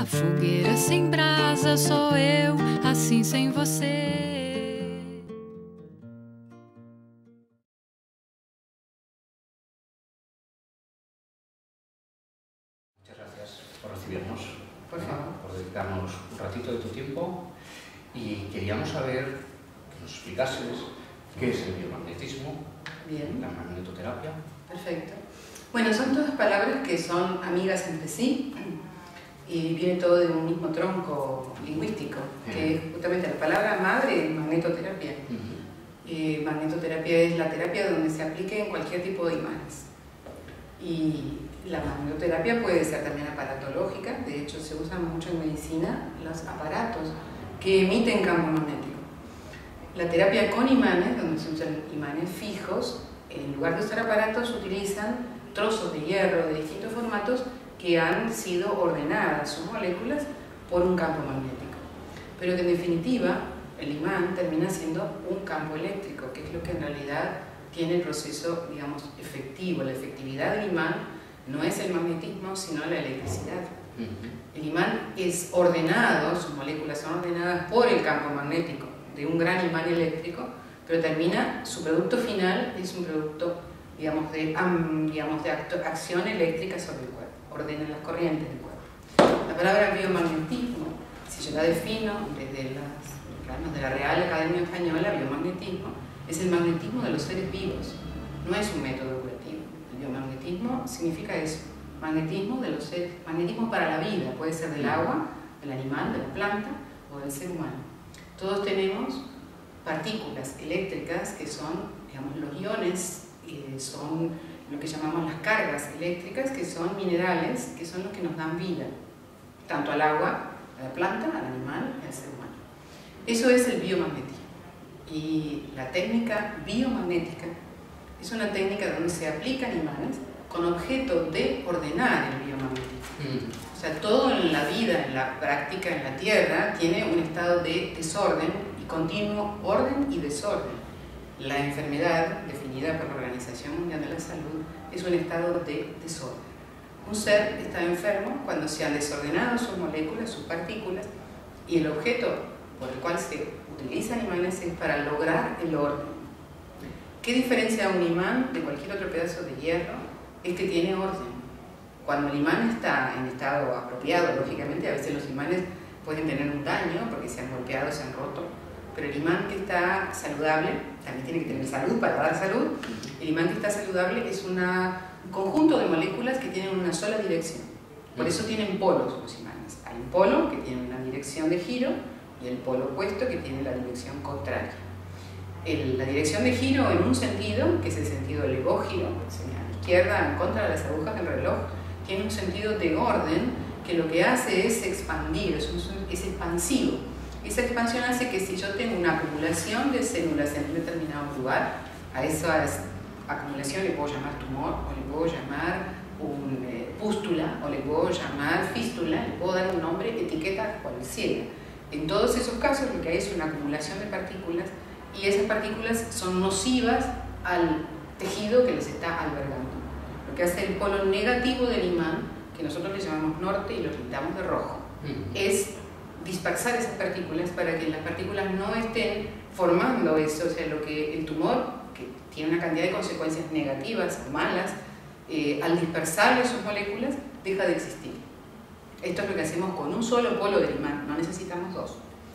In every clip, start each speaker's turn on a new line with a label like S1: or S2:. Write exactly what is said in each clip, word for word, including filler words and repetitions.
S1: fogueira sem brasa, sou eu, assim sem você.
S2: Muchas gracias por recibirnos,
S3: por favor,
S2: por dedicarnos un ratito de tu tiempo, y queríamos saber que nos explicases qué es el biomagnetismo,
S3: bien,
S2: la magnetoterapia.
S3: perfecto. Bueno, son todas palabras que son amigas entre sí y viene todo de un mismo tronco lingüístico, que es justamente la palabra madre es magnetoterapia.
S2: Uh-huh.
S3: eh, magnetoterapia es la terapia donde se aplique en cualquier tipo de imanes. Y la magnetoterapia puede ser también aparatológica, de hecho se usan mucho en medicina los aparatos que emiten campo magnético. La terapia con imanes, donde se usan imanes fijos, en lugar de usar aparatos utilizan trozos de hierro de distintos formatos que han sido ordenadas sus moléculas por un campo magnético. Pero que en definitiva el imán termina siendo un campo eléctrico, que es lo que en realidad tiene el proceso, digamos, efectivo. La efectividad del imán no es el magnetismo, sino la electricidad. Uh-huh. El imán es ordenado, sus moléculas son ordenadas por el campo magnético de un gran imán eléctrico, pero termina, su producto final es un producto, digamos, de, um, digamos, de acto, acción eléctrica sobre el cuerpo, ordena las corrientes del cuerpo. La palabra biomagnetismo, si yo la defino desde las planos de la Real Academia Española, biomagnetismo es el magnetismo de los seres vivos, no es un método curativo. El biomagnetismo significa eso, magnetismo de los seres, magnetismo para la vida, puede ser del agua, del animal, de la planta o del ser humano. Todos tenemos partículas eléctricas que son, digamos, los iones, eh, son lo que llamamos las cargas eléctricas, que son minerales, que son los que nos dan vida, tanto al agua, a la planta, al animal y al ser humano. Eso es el biomagnetismo. Y la técnica biomagnética es una técnica donde se aplican imanes con objeto de ordenar el biomagnetismo. Mm. O sea, todo en la vida, en la práctica, en la Tierra, tiene un estado de desorden y continuo orden y desorden. La enfermedad, definida por la Organización Mundial de la Salud, es un estado de desorden. Un ser está enfermo cuando se han desordenado sus moléculas, sus partículas, y el objeto por el cual se utilizan imanes es para lograr el orden. ¿Qué diferencia un imán de cualquier otro pedazo de hierro? Es que tiene orden. Cuando el imán está en estado apropiado, lógicamente a veces los imanes pueden tener un daño porque se han golpeado, se han roto, pero el imán que está saludable, también tiene que tener salud para dar salud, el imán que está saludable es una, un conjunto de moléculas que tienen una sola dirección. Por eso tienen polos los imanes. Hay un polo que tiene una dirección de giro y el polo opuesto que tiene la dirección contraria. El, la dirección de giro en un sentido, que es el sentido legógiro, a la izquierda en contra de las agujas del reloj, tiene un sentido de orden que lo que hace es expandir, es, un, es expansivo. Esa expansión hace que si yo tengo una acumulación de células en un determinado lugar, a esa acumulación le puedo llamar tumor, o le puedo llamar un, eh, pústula, o le puedo llamar fístula, le puedo dar un nombre, etiqueta cualquiera. En todos esos casos lo que hay es una acumulación de partículas y esas partículas son nocivas al tejido que les está albergando. Lo que hace el polo negativo del imán, que nosotros le llamamos norte y lo pintamos de rojo, mm. es dispersar esas partículas para que las partículas no estén formando eso, o sea, lo que el tumor, que tiene una cantidad de consecuencias negativas o malas, eh, al dispersarle sus moléculas, deja de existir. Esto es lo que hacemos con un solo polo del imán, no necesitamos dos.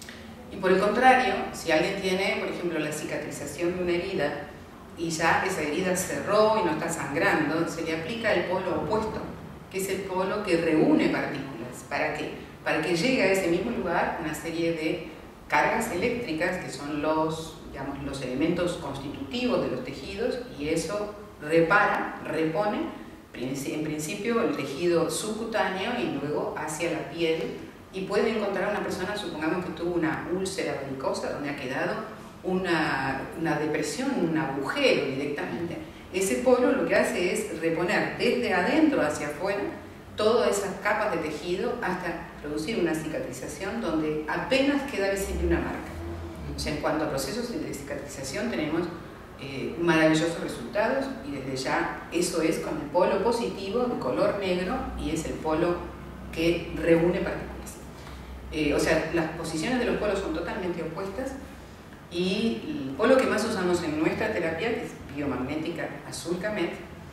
S3: Y por el contrario, si alguien tiene, por ejemplo, la cicatrización de una herida y ya esa herida cerró y no está sangrando, se le aplica el polo opuesto, que es el polo que reúne partículas. ¿Para qué? Para que llegue a ese mismo lugar una serie de cargas eléctricas que son los, digamos, los elementos constitutivos de los tejidos, y eso repara, repone en principio el tejido subcutáneo y luego hacia la piel, y puede encontrar a una persona, supongamos que tuvo una úlcera varicosa donde ha quedado una, una depresión, un agujero directamente. Ese polo lo que hace es reponer desde adentro hacia afuera todas esas capas de tejido hasta producir una cicatrización donde apenas queda visible una marca. O sea, en cuanto a procesos de cicatrización tenemos eh, maravillosos resultados, y desde ya eso es con el polo positivo de color negro, y es el polo que reúne partículas. Eh, o sea, las posiciones de los polos son totalmente opuestas y el polo que más usamos en nuestra terapia, que es biomagnética azul-camet,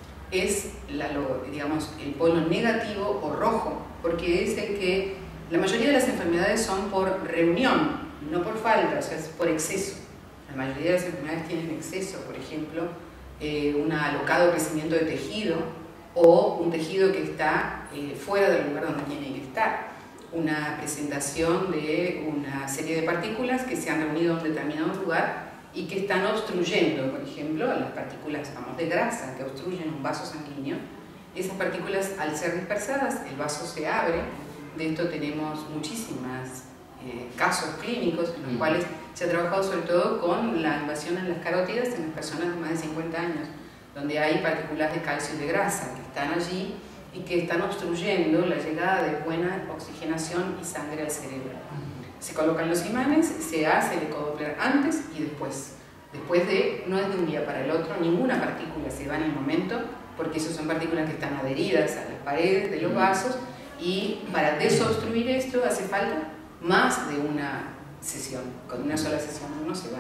S3: es la, lo, digamos, el polo negativo o rojo, porque es el que la mayoría de las enfermedades son por reunión, no por falta, o sea, es por exceso. La mayoría de las enfermedades tienen exceso, por ejemplo, eh, un alocado crecimiento de tejido o un tejido que está eh, fuera del lugar donde tiene que estar. Una presentación de una serie de partículas que se han reunido en un determinado lugar y que están obstruyendo, por ejemplo, las partículas, vamos, de grasa que obstruyen un vaso sanguíneo. Esas partículas, al ser dispersadas, el vaso se abre. De esto tenemos muchísimos eh, casos clínicos en los cuales se ha trabajado sobre todo con la invasión en las carótidas en las personas de más de cincuenta años, donde hay partículas de calcio y de grasa que están allí y que están obstruyendo la llegada de buena oxigenación y sangre al cerebro. Se colocan los imanes, se hace el ecodoppler antes y después. Después de, no es de un día para el otro, ninguna partícula se va en el momento, porque esas son partículas que están adheridas a las paredes de los vasos, y para desobstruir esto hace falta más de una sesión. Con una sola sesión uno se va.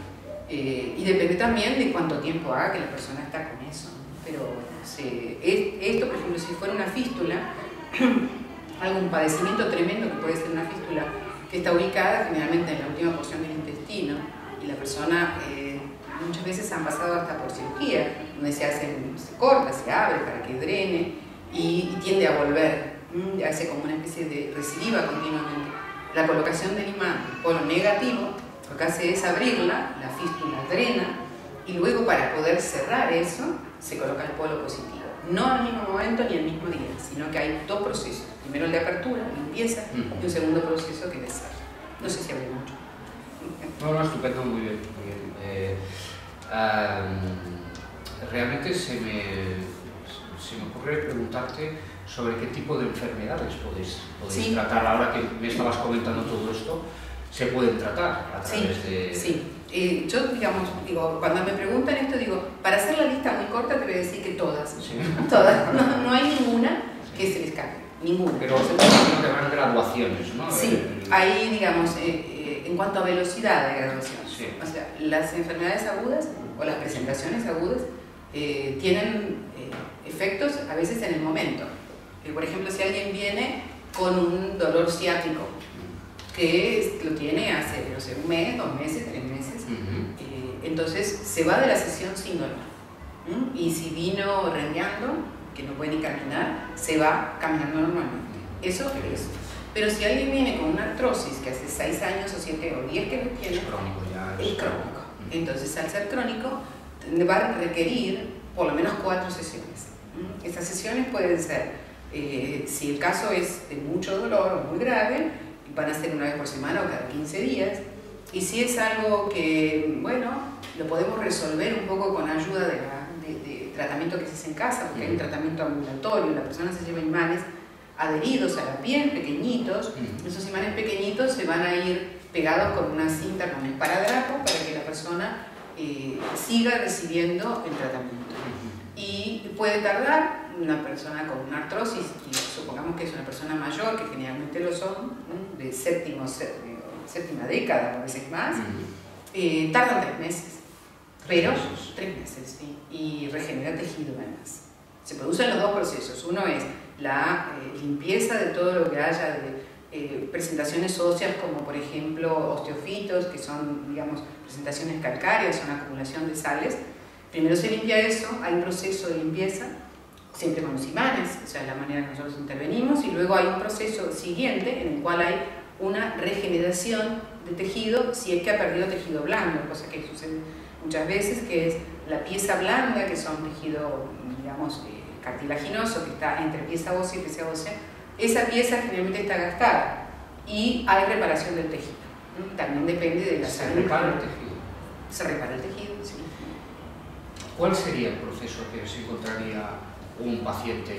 S3: Eh, y depende también de cuánto tiempo haga que la persona está con eso. Pero se, esto, por ejemplo, si fuera una fístula, algún padecimiento tremendo que puede ser una fístula, que está ubicada generalmente en la última porción del intestino, y la persona eh, muchas veces han pasado hasta por cirugía, donde se, hace, se corta, se abre para que drene y, y tiende a volver, ¿m? Hace como una especie de recidiva continuamente. La colocación del imán, el polo negativo, lo que hace es abrirla, la fístula drena, y luego para poder cerrar eso, se coloca el polo positivo. No al mismo momento ni al mismo día, sino que hay dos procesos. Primero el de apertura, limpieza, y un segundo proceso que es de cierre. No sé si hablé mucho.
S2: No, no, estupendo, muy bien. Muy bien. Eh, um, realmente se me, se me ocurre preguntarte sobre qué tipo de enfermedades podéis, podéis sí. tratar. Ahora que me estabas comentando todo esto, ¿se pueden tratar a través
S3: sí,
S2: de...?
S3: Sí. Eh, yo, digamos, digo, cuando me preguntan esto, digo, para hacer la lista muy corta te voy a decir que todas. ¿Sí? Todas. No, no hay ninguna que se les escape. Ninguna.
S2: Pero no te van graduaciones, ¿no?
S3: Sí, ahí, digamos, eh, eh, en cuanto a velocidad de graduación.
S2: Sí.
S3: O sea, las enfermedades agudas o las presentaciones agudas eh, tienen eh, efectos a veces en el momento. Eh, por ejemplo, si alguien viene con un dolor ciático, que es, lo tiene hace, no sé, un mes, dos meses, tres meses, uh-huh. eh, entonces se va de la sesión sin dolor. ¿Mm? Y si vino rengueando, que no puede ni caminar, se va caminando normalmente. Eso es eso. Pero si alguien viene con una artrosis que hace seis años o siete o diez que lo tiene,
S2: es crónico ya.
S3: Es crónico. Entonces, al ser crónico, va a requerir por lo menos cuatro sesiones. ¿Mm? Estas sesiones pueden ser, eh, si el caso es de mucho dolor o muy grave, van a ser una vez por semana o cada quince días. Y si es algo que, bueno, lo podemos resolver un poco con ayuda de la De, de tratamiento que se hace en casa, porque hay un tratamiento ambulatorio, la persona se lleva imanes adheridos a la piel, pequeñitos, esos imanes pequeñitos se van a ir pegados con una cinta, con un esparadrapo, para que la persona eh, siga recibiendo el tratamiento. Y puede tardar, una persona con una artrosis, y supongamos que es una persona mayor, que generalmente lo son, ¿no? de séptimo, séptimo, séptima década, a veces más, eh, tardan tres meses. Pero tres meses, sí, y regenera tejido además. Se producen los dos procesos. Uno es la eh, limpieza de todo lo que haya de eh, presentaciones óseas, como por ejemplo osteofitos, que son, digamos, presentaciones calcáreas, son acumulación de sales. Primero se limpia eso, hay un proceso de limpieza, siempre con los imanes, o sea, la manera en que nosotros intervenimos, y luego hay un proceso siguiente en el cual hay una regeneración de tejido si es que ha perdido tejido blando, cosa que sucede muchas veces, que es la pieza blanda, que son tejido, digamos, eh, cartilaginoso, que está entre pieza ósea y pieza ósea. Esa pieza generalmente está gastada y hay reparación del tejido. ¿no? También depende de la salud.
S2: ¿Se repara el tejido?
S3: Se repara el tejido, sí.
S2: ¿Cuál sería el proceso que se encontraría un paciente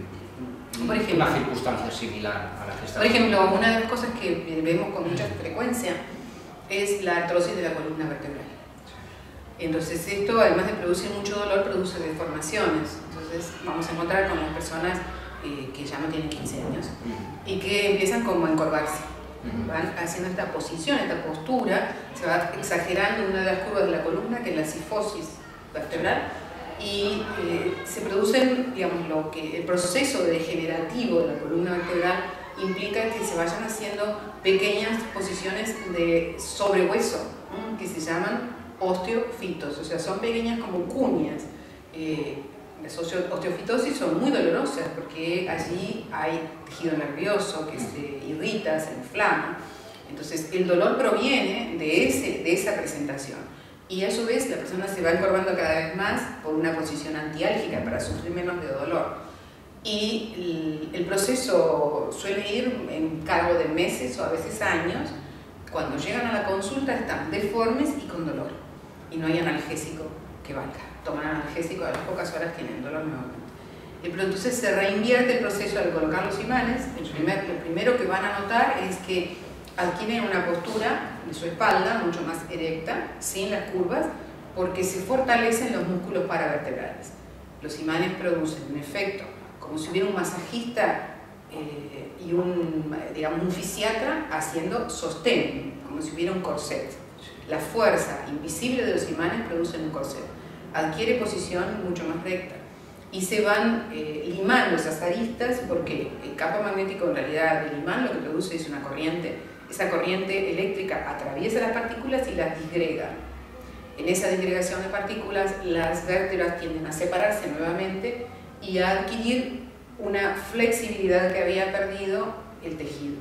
S2: en
S3: por ejemplo,
S2: una circunstancia similar a la que está?
S3: Por ejemplo, una de las cosas que vemos con mucha frecuencia es la artrosis de la columna vertebral. Entonces esto, además de producir mucho dolor, produce deformaciones. Entonces vamos a encontrar con las personas eh, que ya no tienen quince años y que empiezan como a encorvarse. Van haciendo esta posición, esta postura, se va exagerando una de las curvas de la columna, que es la cifosis vertebral, y eh, se producen, digamos, lo que el proceso degenerativo de la columna vertebral implica que se vayan haciendo pequeñas posiciones de sobrehueso, ¿no? Que se llaman osteofitos, o sea, son pequeñas como cuñas. Eh, las osteofitosis son muy dolorosas porque allí hay tejido nervioso que se irrita, se inflama. Entonces el dolor proviene de, ese, de esa presentación, y a su vez la persona se va encorvando cada vez más por una posición antiálgica para sufrir menos de dolor, y el, el proceso suele ir en cargo de meses o a veces años. Cuando llegan a la consulta están deformes y con dolor, y no hay analgésico que valga. Toman analgésico, a las pocas horas tienen dolor nuevamente. Pero entonces se reinvierte el proceso al colocar los imanes. El primer, lo primero que van a notar es que adquieren una postura de su espalda mucho más erecta, sin las curvas, porque se fortalecen los músculos paravertebrales. Los imanes producen un efecto como si hubiera un masajista eh, y un, digamos, un fisiatra haciendo sostén, como si hubiera un corset. La fuerza invisible de los imanes produce un corset. Adquiere posición mucho más recta y se van eh, limando esas aristas, porque el campo magnético, en realidad el imán lo que produce es una corriente. Esa corriente eléctrica atraviesa las partículas y las disgrega. En esa disgregación de partículas las vértebras tienden a separarse nuevamente y a adquirir una flexibilidad que había perdido el tejido.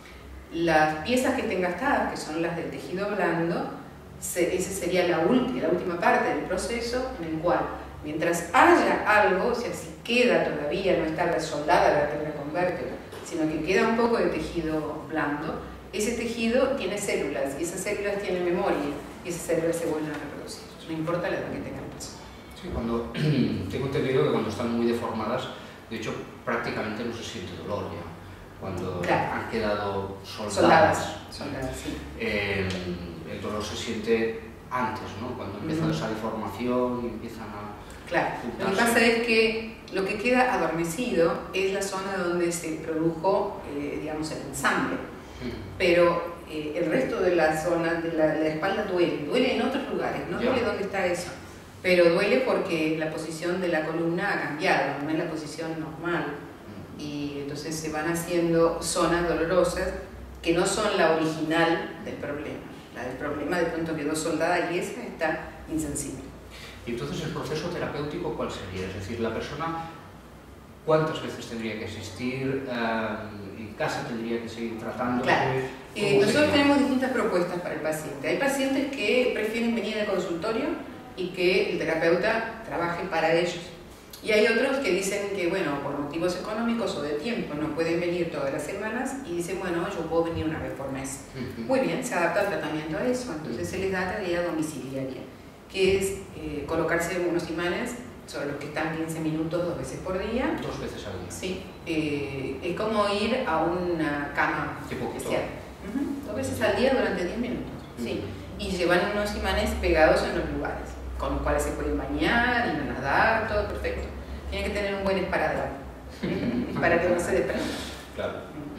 S3: Las piezas que estén gastadas, que son las del tejido blando, Se, esa sería la, ulti, la última parte del proceso, en el cual, mientras haya algo, o sea, si queda todavía, no está resoldada la vértebra con vértebra, sino que queda un poco de tejido blando, ese tejido tiene células, y esas células tienen memoria, y esas células se vuelven a reproducir, no importa la edad que tenga el paciente.
S2: Sí, cuando, tengo entendido que cuando están muy deformadas, de hecho, prácticamente no se siente dolor ya, cuando claro. han quedado soldadas.
S3: Soldadas, soldadas sí.
S2: Eh, el dolor se siente antes, ¿no? Cuando empieza mm. esa deformación y empiezan a...
S3: Claro, juntarse. Lo que pasa es que lo que queda adormecido es la zona donde se produjo, eh, digamos, el ensamble, mm. pero eh, el resto de la zona de la, la espalda duele, duele en otros lugares, no duele dónde está eso, pero duele porque la posición de la columna ha cambiado, no es la posición normal, mm. y entonces se van haciendo zonas dolorosas que no son la original del problema. El problema de pronto quedó soldada y esa está insensible.
S2: Y entonces el proceso terapéutico, ¿cuál sería? Es decir, la persona, ¿cuántas veces tendría que asistir? Uh, ¿En casa tendría que seguir tratando?
S3: Claro. Eh, nosotros sería? tenemos distintas propuestas para el paciente. Hay pacientes que prefieren venir al consultorio y que el terapeuta trabaje para ellos. Y hay otros que dicen que, bueno, por motivos económicos o de tiempo no pueden venir todas las semanas y dicen, bueno, yo puedo venir una vez por mes. Uh-huh. Muy bien, se adapta el tratamiento a eso. Entonces uh-huh. se les da tarea domiciliaria, que es eh, colocarse unos imanes sobre los que están quince minutos dos veces por día.
S2: Dos veces al día.
S3: Sí. Eh, es como ir a una cama especial. Uh-huh. Dos veces al día durante diez minutos. Uh-huh. Sí. Y llevan unos imanes pegados en los lugares, con los cuales se pueden bañar, ir a nadar, todo perfecto. Tienen que tener un buen esparadrapo para que no se desprenda.
S2: Claro.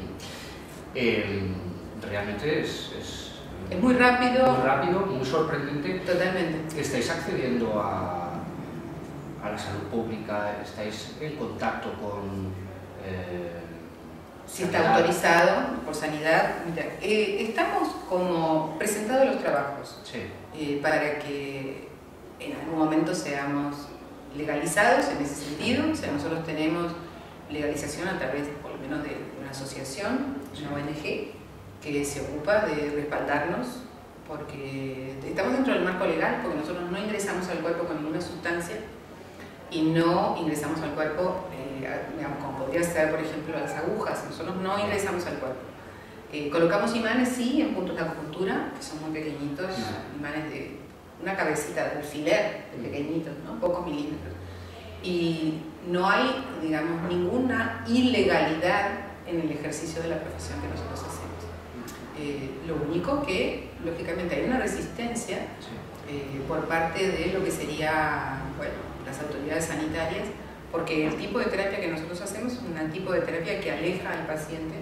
S2: Eh, realmente es, es,
S3: es muy rápido.
S2: Muy rápido, muy sorprendente.
S3: Totalmente.
S2: ¿Estáis accediendo a, a la salud pública? ¿Estáis en contacto con...? Eh,
S3: si está autorizado por sanidad. Mira, eh, estamos como presentando los trabajos
S2: sí.
S3: eh, para que en algún momento seamos legalizados en ese sentido. O sea, nosotros tenemos legalización a través, por lo menos, de una asociación, una O N G, que se ocupa de respaldarnos, porque estamos dentro del marco legal, porque nosotros no ingresamos al cuerpo con ninguna sustancia y no ingresamos al cuerpo, eh, digamos, como podría ser, por ejemplo, las agujas. Nosotros no ingresamos al cuerpo. Eh, colocamos imanes, sí, en puntos de acupuntura, que son muy pequeñitos, imanes de una cabecita de alfiler, de pequeñitos, ¿no? Pocos milímetros. Y no hay, digamos, ninguna ilegalidad en el ejercicio de la profesión que nosotros hacemos. Eh, lo único que, lógicamente, hay una resistencia eh, por parte de lo que sería, bueno, las autoridades sanitarias, porque el tipo de terapia que nosotros hacemos es un tipo de terapia que aleja al paciente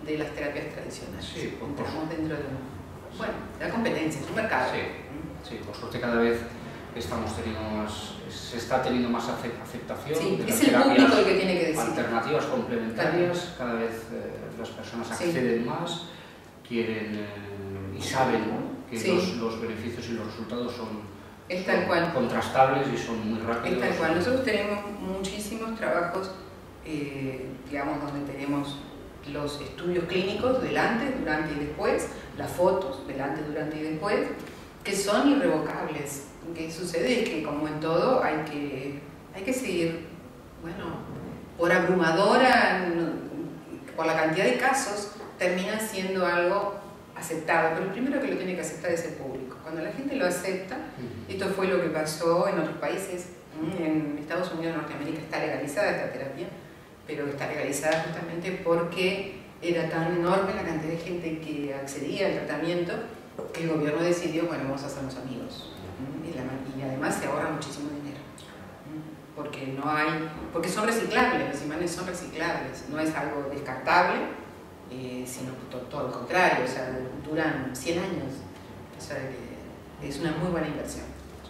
S3: de las terapias tradicionales.
S2: Sí, por,
S3: Entramos dentro de, bueno, de la competencia, es un mercado.
S2: Sí, sí, por suerte cada vez estamos teniendo más, se está teniendo más aceptación.
S3: Sí,
S2: de
S3: es
S2: las
S3: el
S2: terapias
S3: público el que tiene que decir.
S2: Alternativas complementarias, cada vez eh, las personas acceden sí. más, quieren eh, y saben que sí. los, los beneficios y los resultados son,
S3: es tal
S2: son
S3: cual.
S2: contrastables y son muy rápidos.
S3: Es tal cual. Nosotros tenemos muchísimos trabajos, eh, digamos, donde tenemos los estudios clínicos del antes, durante y después, las fotos del antes, durante y después, que son irrevocables. Lo que sucede es que, como en todo, hay que, hay que seguir, bueno, por abrumadora, por la cantidad de casos, termina siendo algo aceptado, pero el primero que lo tiene que aceptar es el público. Cuando la gente lo acepta, esto fue lo que pasó en otros países, en Estados Unidos, Norteamérica está legalizada esta terapia, pero está legalizada justamente porque era tan enorme la cantidad de gente que accedía al tratamiento que el gobierno decidió, bueno, vamos a hacernos amigos. Y, la, y además se ahorra muchísimo dinero, porque no hay, porque son reciclables, los imanes son reciclables, no es algo descartable, eh, sino todo, todo lo contrario, o sea, duran cien años, o sea, que es una muy buena inversión.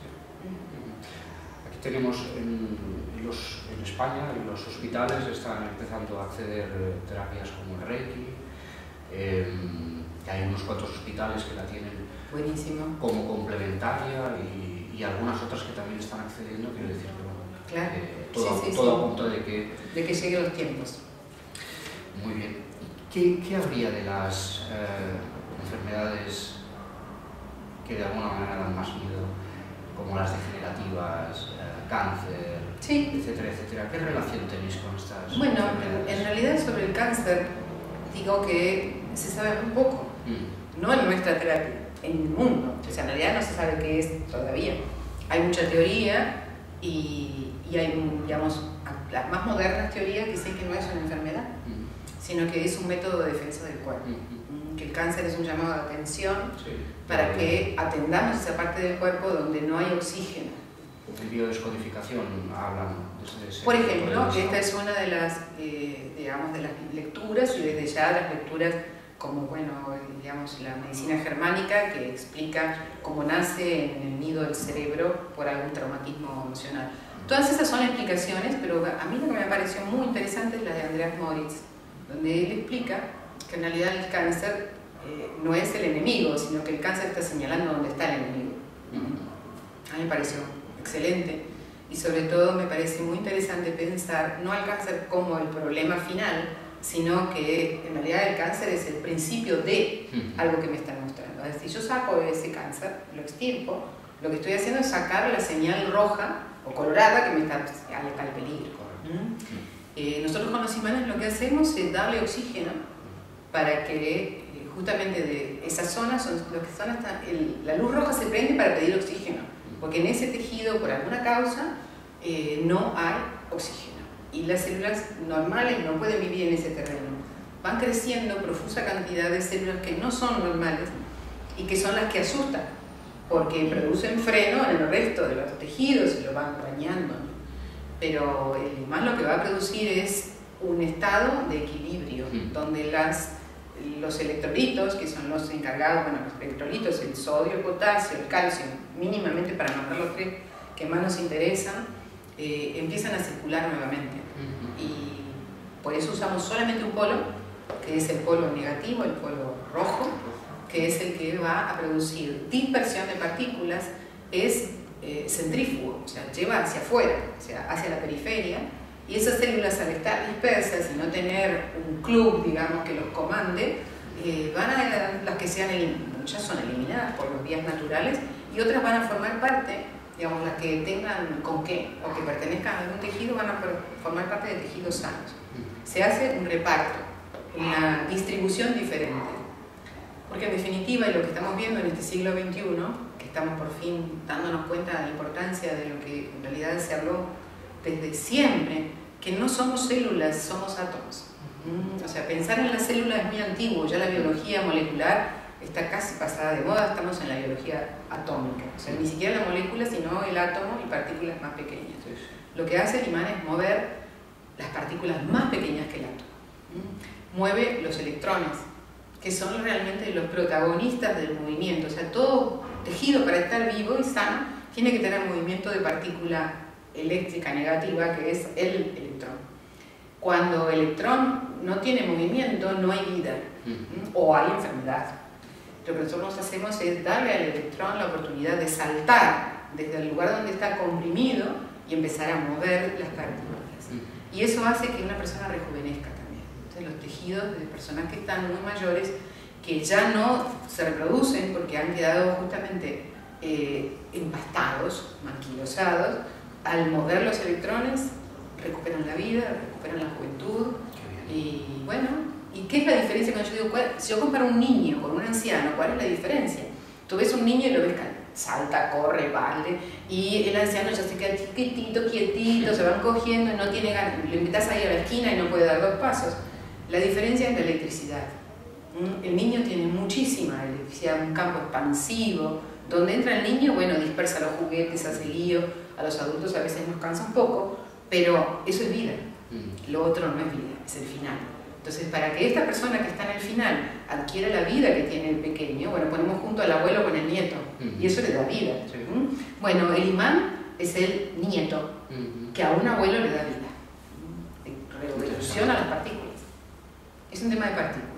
S2: Aquí tenemos en, los, en España, en los hospitales están empezando a acceder terapias como el Reiki, eh, hay unos cuantos hospitales que la tienen
S3: buenísimo
S2: como complementaria y, y algunas otras que también están accediendo, quiero decir que bueno,
S3: claro.
S2: eh, todo,
S3: sí, sí,
S2: todo
S3: sí.
S2: apunta de que...
S3: de que lleguen los tiempos.
S2: Muy bien. ¿Qué, qué habría de las eh, enfermedades que de alguna manera dan más miedo, como las degenerativas, eh, cáncer,
S3: sí.
S2: etcétera, etcétera? ¿Qué relación tenéis con estas
S3: bueno,
S2: enfermedades?
S3: En realidad sobre el cáncer digo que se sabe muy poco, mm. no en nuestra terapia, en el mundo. O sea, en realidad no se sabe qué es todavía. Hay mucha teoría y, y hay, digamos, las más modernas teorías dicen que no es una enfermedad, mm. sino que es un método de defensa del cuerpo. Mm. Que el cáncer es un llamado de atención sí. para que atendamos esa parte del cuerpo donde no hay oxígeno.
S2: En biodescodificación hablan desde ese
S3: Por ejemplo, esta es una de las, eh, digamos, de las lecturas y desde ya las lecturas como, bueno, digamos, la medicina germánica que explica cómo nace en el nido del cerebro por algún traumatismo emocional. Todas esas son explicaciones, pero a mí lo que me pareció muy interesante es la de Andreas Moritz, donde él explica que en realidad el cáncer eh, no es el enemigo, sino que el cáncer está señalando dónde está el enemigo. A mí me pareció excelente y sobre todo me parece muy interesante pensar no al cáncer como el problema final, sino que en realidad el cáncer es el principio de algo que me están mostrando. Es decir, yo saco ese cáncer, lo extirpo, lo que estoy haciendo es sacar la señal roja o colorada que me está al peligro. ¿Mm? Eh, nosotros con los imanes lo que hacemos es darle oxígeno para que eh, justamente de esas zonas, son, lo que son hasta el, la luz roja se prende para pedir oxígeno, porque en ese tejido, por alguna causa, eh, no hay oxígeno. Y las células normales no pueden vivir en ese terreno. Van creciendo profusa cantidad de células que no son normales y que son las que asustan, porque producen freno en el resto de los tejidos y lo van dañando. Pero el imán lo que va a producir es un estado de equilibrio, donde las, los electrolitos, que son los encargados, bueno, los electrolitos, el sodio, el potasio, el calcio, mínimamente para nombrar los tres que más nos interesan, eh, empiezan a circular nuevamente. Y por eso usamos solamente un polo, que es el polo negativo, el polo rojo, que es el que va a producir dispersión de partículas, es eh, centrífugo, o sea, lleva hacia afuera, o sea, hacia la periferia, y esas células al estar dispersas y no tener un club, digamos, que los comande, eh, van a, las que sean eliminadas, muchas son eliminadas por los vías naturales, y otras van a formar parte, digamos, las que tengan con qué, o que pertenezcan a algún tejido, van a formar parte de tejidos sanos. Se hace un reparto, una distribución diferente. Porque en definitiva, y lo que estamos viendo en este siglo veintiuno, que estamos por fin dándonos cuenta de la importancia de lo que en realidad se habló desde siempre, que no somos células, somos átomos. O sea, pensar en la célula es muy antiguo, ya la biología molecular está casi pasada de moda, estamos en la biología atómica. O sea, ni siquiera la molécula, sino el átomo y partículas más pequeñas. Lo que hace el imán es mover las partículas más pequeñas que el átomo. mueve los electrones, que son realmente los protagonistas del movimiento. O sea, todo tejido para estar vivo y sano tiene que tener movimiento de partícula eléctrica negativa, que es el electrón. Cuando el electrón no tiene movimiento, no hay vida, ¿Mm? o hay enfermedad. Lo que nosotros hacemos es darle al electrón la oportunidad de saltar desde el lugar donde está comprimido y empezar a mover las partículas. Y eso hace que una persona rejuvenezca también. Entonces, los tejidos de personas que están muy mayores, que ya no se reproducen porque han quedado justamente eh, empastados, maquilosados, al mover los electrones recuperan la vida, recuperan la juventud. Y bueno, ¿y qué es la diferencia cuando yo digo, cuál, si yo comparo un niño con un anciano, cuál es la diferencia? Tú ves un niño y lo ves salta, corre, vale, y el anciano ya se queda chiquitito, quietito, se van cogiendo y no tiene ganas, lo invitas ahí a la esquina y no puede dar dos pasos. La diferencia es la electricidad. El niño tiene muchísima electricidad, un campo expansivo, donde entra el niño, bueno, dispersa los juguetes, hace lío, a los adultos a veces nos cansa un poco, pero eso es vida, lo otro no es vida, es el final. Entonces, para que esta persona que está en el final adquiera la vida que tiene el pequeño, bueno, ponemos junto al abuelo con el nieto, uh-huh. y eso le da vida. Sí. ¿Mm? Bueno, el imán es el nieto, uh-huh. que a un abuelo le da vida. Revoluciona las partículas. Es un tema de partículas.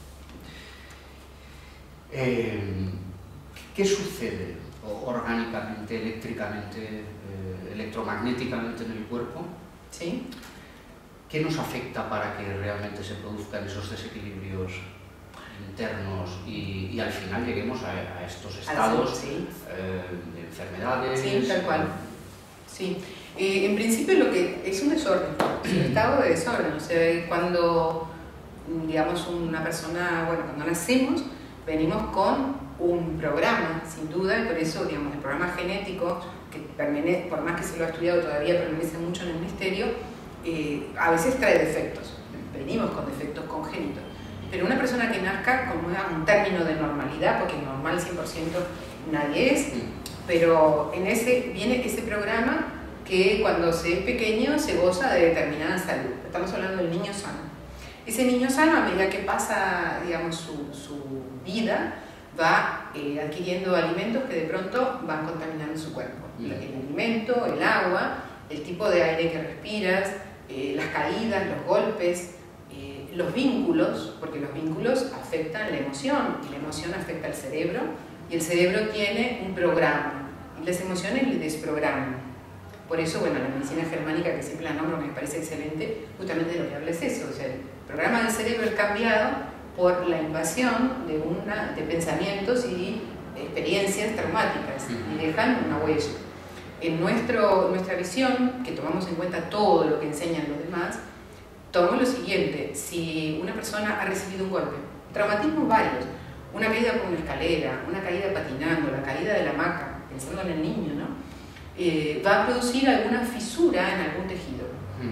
S2: Eh, ¿Qué sucede orgánicamente, eléctricamente, eh, electromagnéticamente en el cuerpo?
S3: Sí.
S2: ¿Qué nos afecta para que realmente se produzcan esos desequilibrios internos y, y al final lleguemos a, a estos estados
S3: sí.
S2: eh, de enfermedades?
S3: Sí, tal cual. Sí. Eh, en principio lo que es un desorden, es un estado de desorden. O sea, cuando, digamos, una persona, bueno, cuando nacemos, venimos con un programa, sin duda, y por eso, digamos, el programa genético, que permanece, por más que se lo ha estudiado, todavía permanece mucho en el misterio. Eh, a veces trae defectos, venimos con defectos congénitos, pero una persona que nazca con un término de normalidad, porque normal cien por ciento nadie es, pero en ese viene ese programa que cuando se es pequeño se goza de determinada salud. Estamos hablando del niño sano. Ese niño sano, a medida que pasa, digamos, su, su vida, va eh, adquiriendo alimentos que de pronto van contaminando su cuerpo. El, el alimento, el agua, el tipo de aire que respiras, Eh, las caídas, los golpes, eh, los vínculos, porque los vínculos afectan la emoción, y la emoción afecta al cerebro, y el cerebro tiene un programa, y las emociones le desprograman. Por eso, bueno, la medicina germánica, que siempre la nombro, me parece excelente, justamente lo que habla es eso, o sea, el programa del cerebro es cambiado por la invasión de, una, de pensamientos y experiencias traumáticas, y dejan una huella. En nuestro, nuestra visión, que tomamos en cuenta todo lo que enseñan los demás, tomamos lo siguiente: si una persona ha recibido un golpe, traumatismos varios, una caída por una escalera, una caída patinando, la caída de la hamaca, pensando en el niño, ¿no? Eh, va a producir alguna fisura en algún tejido.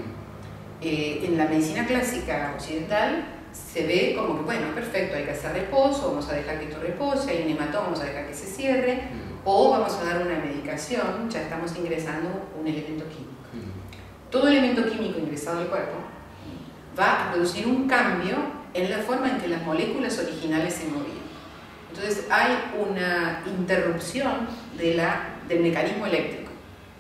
S3: Eh, en la medicina clásica occidental se ve como que, bueno, perfecto, hay que hacer reposo, vamos a dejar que esto repose, hay un hematoma, vamos a dejar que se cierre, o vamos a dar una medicación, ya estamos ingresando un elemento químico. Todo elemento químico ingresado al cuerpo va a producir un cambio en la forma en que las moléculas originales se movían. Entonces hay una interrupción de la, del mecanismo eléctrico.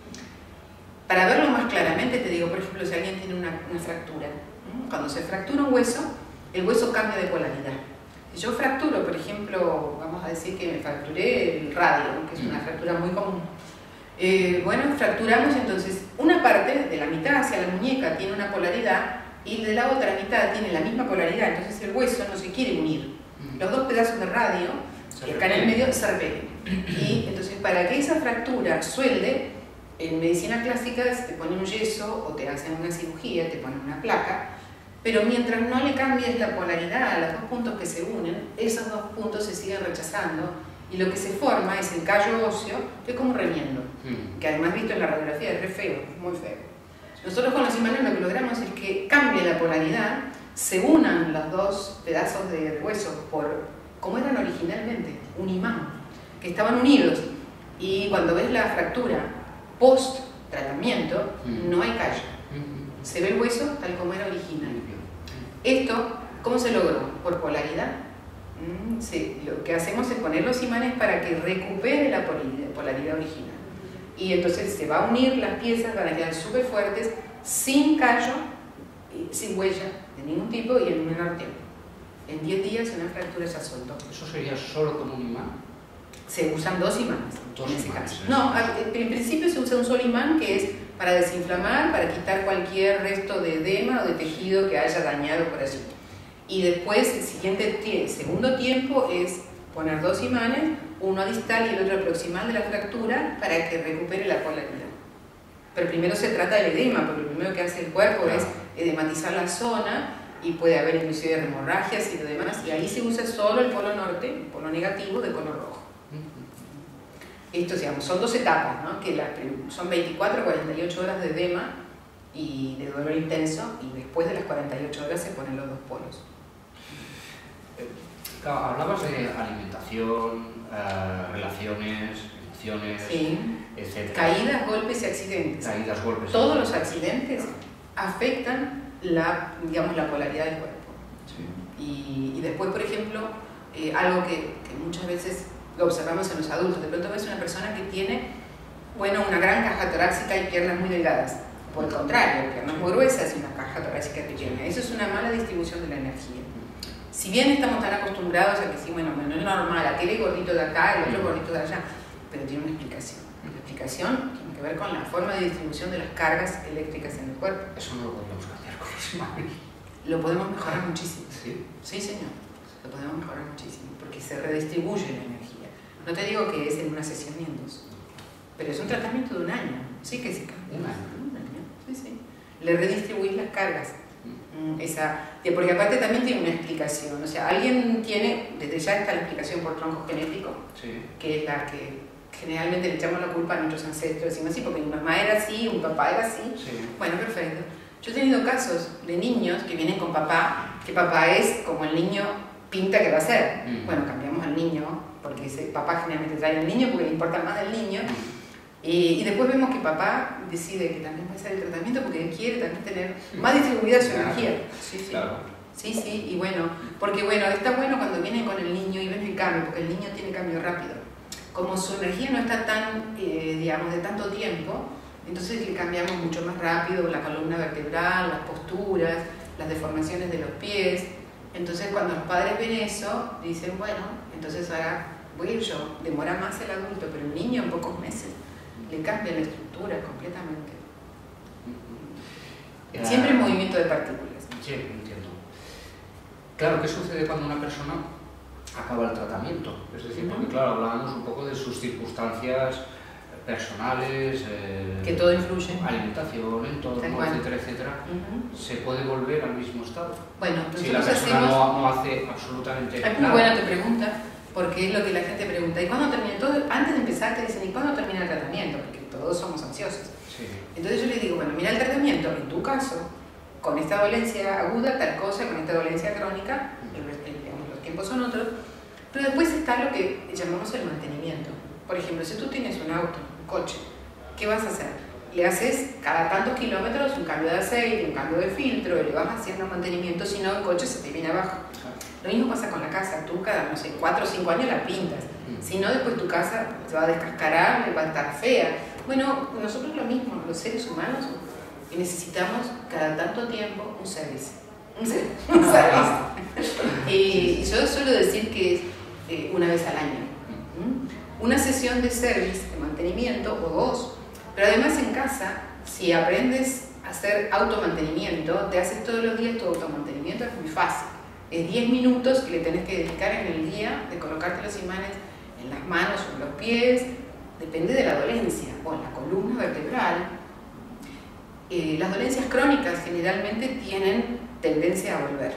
S3: Para verlo más claramente, te digo, por ejemplo, si alguien tiene una, una fractura, cuando se fractura un hueso, el hueso cambia de polaridad. Si yo fracturo, por ejemplo, vamos a decir que me fracturé el radio, que es una fractura muy común. Eh, bueno, fracturamos, entonces una parte de la mitad hacia la muñeca tiene una polaridad y de la otra mitad tiene la misma polaridad, entonces el hueso no se quiere unir. Los dos pedazos de radio, que acá en el medio, se repelen. Y entonces, para que esa fractura suelde, en medicina clásica te ponen un yeso o te hacen una cirugía, te ponen una placa. Pero mientras no le cambies la polaridad a los dos puntos que se unen, esos dos puntos se siguen rechazando y lo que se forma es el callo óseo, que es como un remiendo, mm. que además visto en la radiografía es re feo, muy feo. Nosotros con los imanes lo que logramos es que cambie la polaridad, se unan los dos pedazos de hueso por, como eran originalmente, un imán, que estaban unidos, y cuando ves la fractura post tratamiento, mm. no hay callo. Se ve el hueso tal como era original. Esto ¿Cómo se logró? Por polaridad. Mm, sí, lo que hacemos es poner los imanes para que recupere la polaridad original. Y entonces se va a unir las piezas, van a quedar súper fuertes, sin callo, sin huella de ningún tipo y en un menor tiempo. En diez días una fractura se soltó.
S2: ¿Eso sería solo como un imán?
S3: Se usan dos imanes
S2: dos
S3: en ese
S2: imanes,
S3: caso.
S2: en
S3: No,
S2: ese
S3: en principio se usa un solo imán que es para desinflamar, para quitar cualquier resto de edema o de tejido que haya dañado por allí. Y después el siguiente el segundo tiempo es poner dos imanes, uno distal y el otro proximal de la fractura para que recupere la polaridad. Pero primero se trata del edema, porque lo primero que hace el cuerpo claro. es edematizar la zona y puede haber inclusive hemorragias y lo demás, y ahí se usa solo el polo norte, el polo negativo de color rojo. Esto, digamos, son dos etapas, ¿no? Que la, son veinticuatro a cuarenta y ocho horas de edema y de dolor intenso, y después de las cuarenta y ocho horas se ponen los dos polos.
S2: Claro, hablabas de alimentación, uh, relaciones, emociones,
S3: sí.
S2: etcétera.
S3: Caídas, golpes y accidentes.
S2: Caídas, golpes.
S3: Todos los accidentes afectan la, digamos, la polaridad del cuerpo.
S2: Sí.
S3: Y, y después, por ejemplo, eh, algo que, que muchas veces lo observamos en los adultos, de pronto ves una persona que tiene, bueno, una gran caja torácica y piernas muy delgadas. Por el contrario, piernas muy gruesas y una caja torácica pequeña. Eso es una mala distribución de la energía. Si bien estamos tan acostumbrados a que sí, bueno, no es normal, aquel es gordito de acá, el otro gordito de allá, pero tiene una explicación. La explicación tiene que ver con la forma de distribución de las cargas eléctricas en el cuerpo.
S2: Eso no lo podemos cambiar con los imanes.
S3: Lo podemos mejorar muchísimo.
S2: ¿Sí?
S3: Sí, señor. Lo podemos mejorar muchísimo, porque se redistribuye la energía. No te digo que es en una sesión ni en dos, pero es un tratamiento de un año. Sí que se cambia.
S2: Un año.
S3: Un año, sí, sí. Le redistribuís las cargas. Esa, porque aparte también tiene una explicación, o sea, alguien tiene, desde ya está la explicación por tronco genético,
S2: sí.
S3: que es la que generalmente le echamos la culpa a nuestros ancestros, decimos así, porque mi mamá era así, mi papá era así,
S2: sí.
S3: Bueno, perfecto. Yo he tenido casos de niños que vienen con papá, que papá es como el niño pinta que va a ser, mm. bueno, cambiamos al niño, porque ese papá generalmente trae al niño porque le importa más del niño, mm. Y, y después vemos que papá decide que también va a hacer el tratamiento porque él quiere también tener más distribuida su
S2: claro,
S3: energía. Sí, sí.
S2: Claro.
S3: Sí, sí, y bueno, porque bueno, está bueno cuando vienen con el niño y ven el cambio, porque el niño tiene cambio rápido. Como su energía no está tan, eh, digamos, de tanto tiempo, entonces le cambiamos mucho más rápido la columna vertebral, las posturas, las deformaciones de los pies. Entonces cuando los padres ven eso, dicen, bueno, entonces ahora voy a ir yo. Demora más el adulto, pero el niño en pocos meses le cambia la estructura completamente. Uh-huh. Siempre en movimiento de partículas.
S2: Sí, entiendo. Claro, ¿qué sucede cuando una persona acaba el tratamiento? Es decir, uh-huh. porque claro, hablábamos un poco de sus circunstancias personales, eh,
S3: que todo influye.
S2: Alimentación, entorno, etcétera, etcétera. Uh-huh. ¿Se puede volver al mismo estado?
S3: Bueno,
S2: si la persona
S3: hacemos...
S2: no, no hace absolutamente nada.
S3: Es muy buena tu pregunta. Porque es lo que la gente pregunta. ¿Y cuándo termina? Todo, antes de empezar te dicen, ¿y cuándo termina el tratamiento? Porque todos somos ansiosos.
S2: Sí.
S3: Entonces yo les digo, bueno, mira el tratamiento, en tu caso, con esta dolencia aguda, tal cosa, con esta dolencia crónica, digamos, los tiempos son otros, pero después está lo que llamamos el mantenimiento. Por ejemplo, si tú tienes un auto, un coche, ¿qué vas a hacer? Le haces cada tantos kilómetros un cambio de aceite, un cambio de filtro, le vas haciendo mantenimiento, si no el coche se te viene abajo. Lo mismo pasa con la casa, tú cada, no sé, cuatro o cinco años la pintas, si no después tu casa se va a descascarar, va a estar fea. Bueno, nosotros lo mismo, los seres humanos necesitamos cada tanto tiempo un service, un service, un service. Y yo suelo decir que es eh, una vez al año, ¿Mm? una sesión de service, de mantenimiento o dos, pero además en casa, si aprendes a hacer automantenimiento, te haces todos los días tu automantenimiento, es muy fácil. Es diez minutos que le tenés que dedicar en el día de colocarte los imanes en las manos o en los pies, depende de la dolencia, o en la columna vertebral. Eh, las dolencias crónicas generalmente tienen tendencia a volver,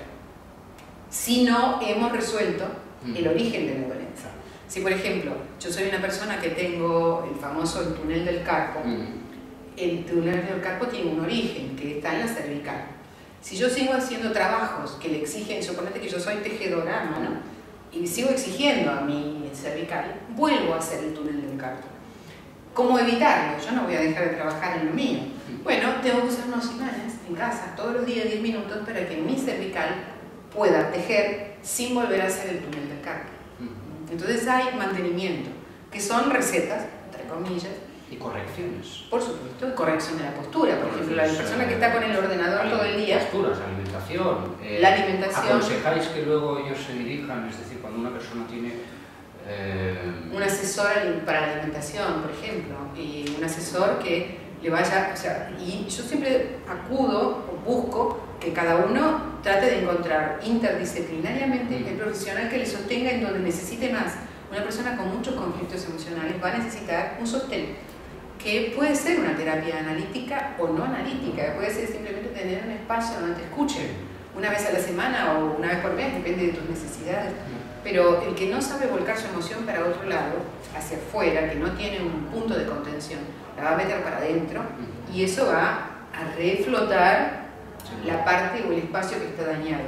S3: si no hemos resuelto el origen de la dolencia. Si por ejemplo, yo soy una persona que tengo el famoso el túnel del carpo, el túnel del carpo tiene un origen que está en la cervical. Si yo sigo haciendo trabajos que le exigen, suponete que yo soy tejedora a mano, y sigo exigiendo a mi cervical, vuelvo a hacer el túnel del carpo. ¿Cómo evitarlo? Yo no voy a dejar de trabajar en lo mío. Bueno, tengo que usar unos imanes en casa todos los días, diez minutos, para que mi cervical pueda tejer sin volver a hacer el túnel del carpio. Entonces hay mantenimiento, que son recetas, entre comillas.
S2: Y correcciones.
S3: Por supuesto, corrección de la postura. Por ejemplo, la persona que está con el ordenador todo el día.
S2: Posturas, alimentación. Eh,
S3: la alimentación.
S2: ¿Aconsejáis que luego ellos se dirijan? Es decir, cuando una persona tiene... Eh...
S3: Un asesor para la alimentación, por ejemplo, y un asesor que le vaya... O sea, y yo siempre acudo o busco que cada uno trate de encontrar interdisciplinariamente el profesional que le sostenga en donde necesite más. Una persona con muchos conflictos emocionales va a necesitar un sostén, que puede ser una terapia analítica o no analítica, puede ser simplemente tener un espacio donde te escuchen una vez a la semana o una vez por mes, depende de tus necesidades. Pero el que no sabe volcar su emoción para otro lado, hacia afuera, que no tiene un punto de contención, la va a meter para adentro y eso va a reflotar la parte o el espacio que está dañado.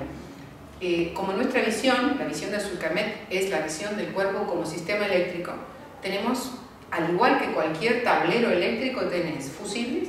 S3: Eh, como nuestra visión, la visión de Azulcamet es la visión del cuerpo como sistema eléctrico, tenemos, al igual que cualquier tablero eléctrico, tenés fusibles,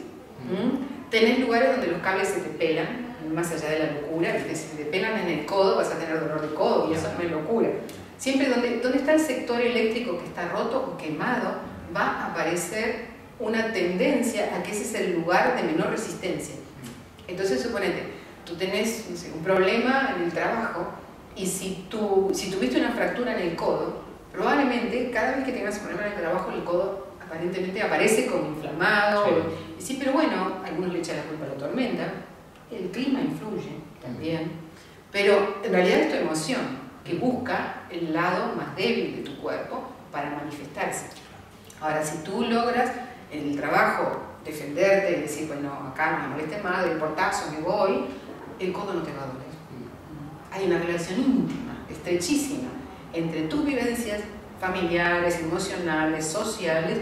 S3: ¿m? Tenés lugares donde los cables se te pelan, más allá de la locura, que si te pelan en el codo vas a tener dolor de codo y eso no es locura. Siempre donde, donde está el sector eléctrico que está roto o quemado, va a aparecer una tendencia a que ese es el lugar de menor resistencia. Entonces, suponete, tú tenés, no sé, un problema en el trabajo y si, tú, si tuviste una fractura en el codo, probablemente cada vez que tengas un problema en el trabajo el codo aparentemente aparece como inflamado. Sí, sí, pero bueno, algunos le echan la culpa a la tormenta, el clima influye también, pero en realidad es tu emoción que busca el lado más débil de tu cuerpo para manifestarse. Ahora, si tú logras en el trabajo defenderte y decir, bueno, acá no me moleste más, del portazo me voy, el codo no te va a doler. Hay una relación íntima, estrechísima, entre tus vivencias familiares, emocionales, sociales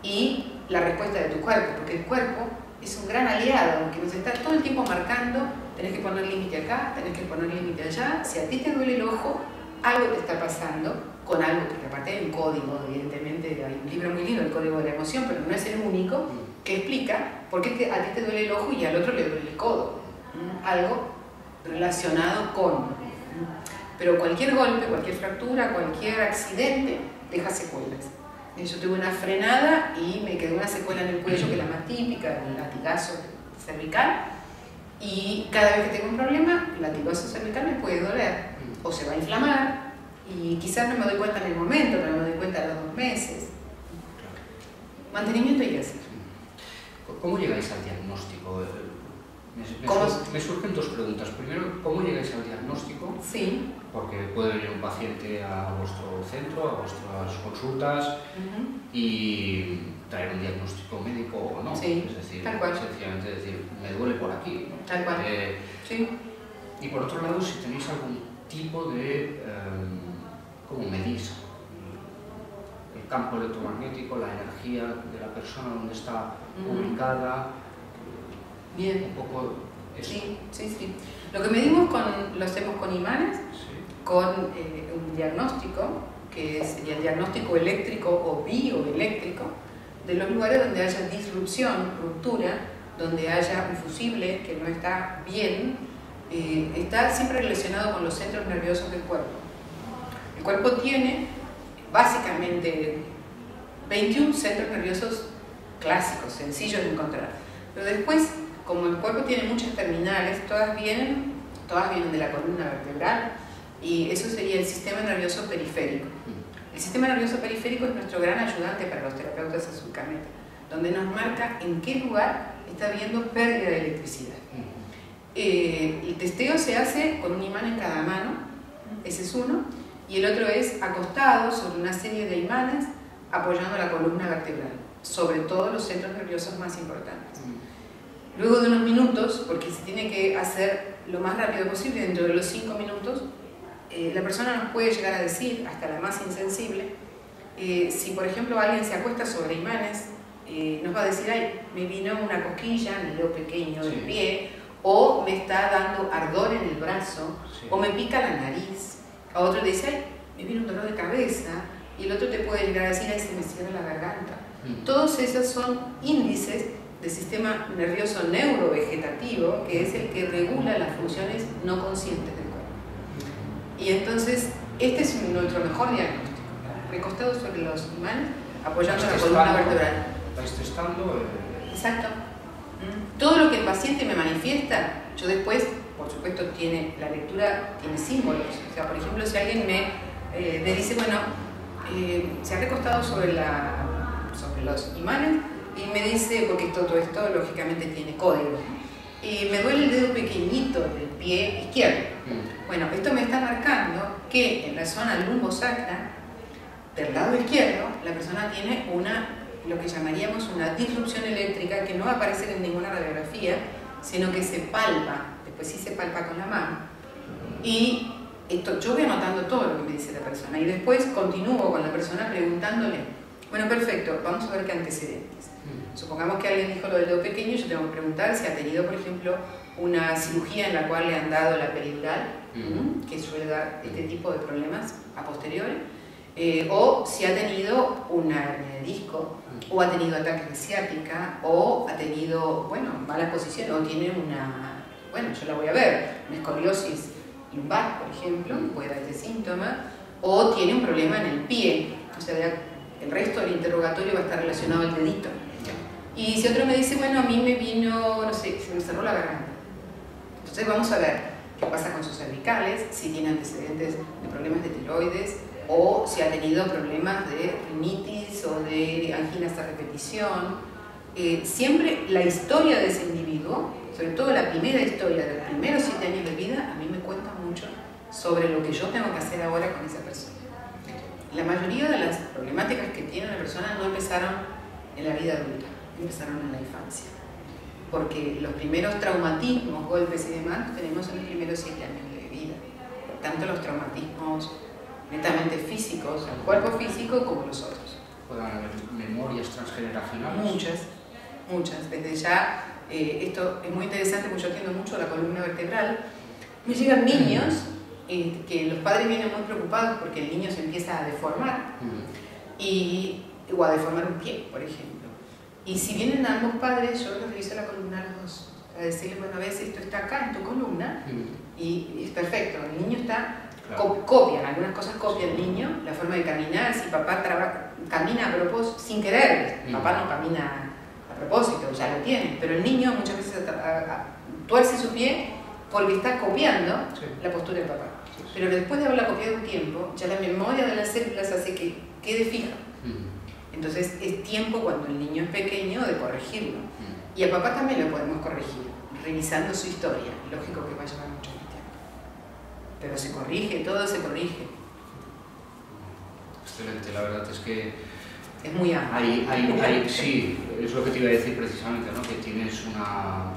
S3: y la respuesta de tu cuerpo, porque el cuerpo es un gran aliado que nos está todo el tiempo marcando, tenés que poner límite acá, tenés que poner límite allá. Si a ti te duele el ojo, algo te está pasando con algo, porque aparte hay un código, evidentemente, hay un libro muy lindo, el código de la emoción, pero no es el único, que explica por qué te, a ti te duele el ojo y al otro le duele el codo. Algo relacionado con. Pero cualquier golpe, cualquier fractura, cualquier accidente deja secuelas. Yo tuve una frenada y me quedó una secuela en el cuello, que es la más típica, el latigazo cervical. Y cada vez que tengo un problema, el latigazo cervical me puede doler o se va a inflamar y quizás no me doy cuenta en el momento, pero me doy cuenta a los dos meses. Mantenimiento hay que hacer.
S2: ¿Cómo llegáis al diagnóstico? Me, me, sur, me surgen dos preguntas. Primero, ¿cómo llegáis al diagnóstico?
S3: Sí.
S2: Porque puede venir un paciente a vuestro centro, a vuestras consultas, uh-huh, y traer un diagnóstico médico o no.
S3: Sí,
S2: es decir,
S3: tal cual.
S2: Sencillamente decir, me duele por aquí, ¿no?
S3: Tal cual.
S2: Eh,
S3: sí.
S2: Y por otro lado, si tenéis algún tipo de... Eh, ¿cómo medís? El campo electromagnético, la energía de la persona, donde está uh-huh, ubicada.
S3: Bien.
S2: Un poco eso.
S3: Sí, sí, sí. Lo que medimos con, lo hacemos con imanes, sí, con eh, un diagnóstico, que sería el diagnóstico eléctrico o bioeléctrico, de los lugares donde haya disrupción, ruptura, donde haya un fusible que no está bien, eh, está siempre relacionado con los centros nerviosos del cuerpo. El cuerpo tiene básicamente veintiún centros nerviosos clásicos, sencillos de encontrar, pero después, como el cuerpo tiene muchas terminales, todas vienen, todas vienen de la columna vertebral y eso sería el sistema nervioso periférico. El sistema nervioso periférico es nuestro gran ayudante para los terapeutas Azulcamet, donde nos marca en qué lugar está habiendo pérdida de electricidad. Eh, el testeo se hace con un imán en cada mano, ese es uno, y el otro es acostado sobre una serie de imanes apoyando la columna vertebral, sobre todo los centros nerviosos más importantes. Luego de unos minutos, porque se tiene que hacer lo más rápido posible, dentro de los cinco minutos, eh, la persona nos puede llegar a decir, hasta la más insensible, eh, si por ejemplo alguien se acuesta sobre imanes, eh, nos va a decir, ay, me vino una cosquilla en el dedo pequeño del sí, pie, o me está dando ardor en el brazo, sí, o me pica la nariz. A otro le dice, ay, me vino un dolor de cabeza, y el otro te puede llegar a decir, ay, se me cierra la garganta. Mm. Todos esos son índices del sistema nervioso neurovegetativo, que es el que regula las funciones no conscientes del cuerpo. Y entonces, este es nuestro mejor diagnóstico, ¿verdad? Recostado sobre los imanes, apoyando la columna vertebral.
S2: ¿Vais testando? Eh...
S3: Exacto. Todo lo que el paciente me manifiesta, yo después, por supuesto, tiene, la lectura tiene símbolos. O sea, por ejemplo, si alguien me, eh, me dice, bueno, eh, se ha recostado sobre, la, sobre los imanes y me dice, porque esto, todo esto lógicamente tiene código, y me duele el dedo pequeñito del pie izquierdo. Mm. Bueno, esto me está marcando que en la zona lumbosacra, del lado izquierdo, la persona tiene una, lo que llamaríamos una disrupción eléctrica que no va a aparecer en ninguna radiografía, sino que se palpa, después sí se palpa con la mano. Y esto, yo voy anotando todo lo que me dice la persona y después continúo con la persona preguntándole, bueno, perfecto, vamos a ver qué antecedentes. Supongamos que alguien dijo lo del dedo pequeño, yo tengo que preguntar si ha tenido, por ejemplo, una cirugía en la cual le han dado la peridural, mm. que suele dar este tipo de problemas a posteriori, eh, o si ha tenido una hernia de disco, o ha tenido ataque de ciática, o ha tenido, bueno, mala posición, o tiene una, bueno, yo la voy a ver, una escoliosis lumbar, por ejemplo, puede dar este síntoma, o tiene un problema en el pie, o sea, el resto del interrogatorio va a estar relacionado al dedito. Y si otro me dice, bueno, a mí me vino, no sé, se me cerró la garganta. Entonces vamos a ver qué pasa con sus cervicales, si tiene antecedentes de problemas de tiroides, o si ha tenido problemas de rinitis o de anginas a repetición. Eh, siempre la historia de ese individuo, sobre todo la primera historia de los primeros siete años de vida, a mí me cuenta mucho sobre lo que yo tengo que hacer ahora con esa persona. La mayoría de las problemáticas que tiene la persona no empezaron en la vida adulta, empezaron en la infancia. Porque los primeros traumatismos, golpes y demás, los tenemos en los primeros siete años de vida. Tanto los traumatismos netamente físicos, el cuerpo físico, como los otros.
S2: ¿Pueden haber memorias transgeneracionales?
S3: Muchas, muchas. Desde ya, eh, esto es muy interesante porque yo atiendo mucho la columna vertebral. Me llegan niños eh, que los padres vienen muy preocupados porque el niño se empieza a deformar, mm. y, o a deformar un pie, por ejemplo. Y si vienen ambos padres, yo les reviso la columna a los dos, a decirles, bueno, ves, esto está acá en tu columna, mm. y es perfecto, el niño está... Claro. Copian, algunas cosas copia el niño, la forma de caminar, si papá trabaja, camina a propósito, sin querer, mm. papá no camina a propósito, ya lo tiene, pero el niño muchas veces a, a, a, tuerce su pie porque está copiando, sí, la postura del papá. Sí, sí. Pero después de haberla copiado un tiempo, ya la memoria de las células hace que quede fija. Mm. Entonces es tiempo cuando el niño es pequeño de corregirlo. Mm. Y a papá también lo podemos corregir, revisando su historia, lógico que va a llevar mucho. Pero se corrige, todo se corrige.
S2: Excelente, la verdad es que...
S3: Es muy amplio.
S2: Hay, hay, hay, sí, es lo que te iba a decir precisamente, ¿no? Que tienes una,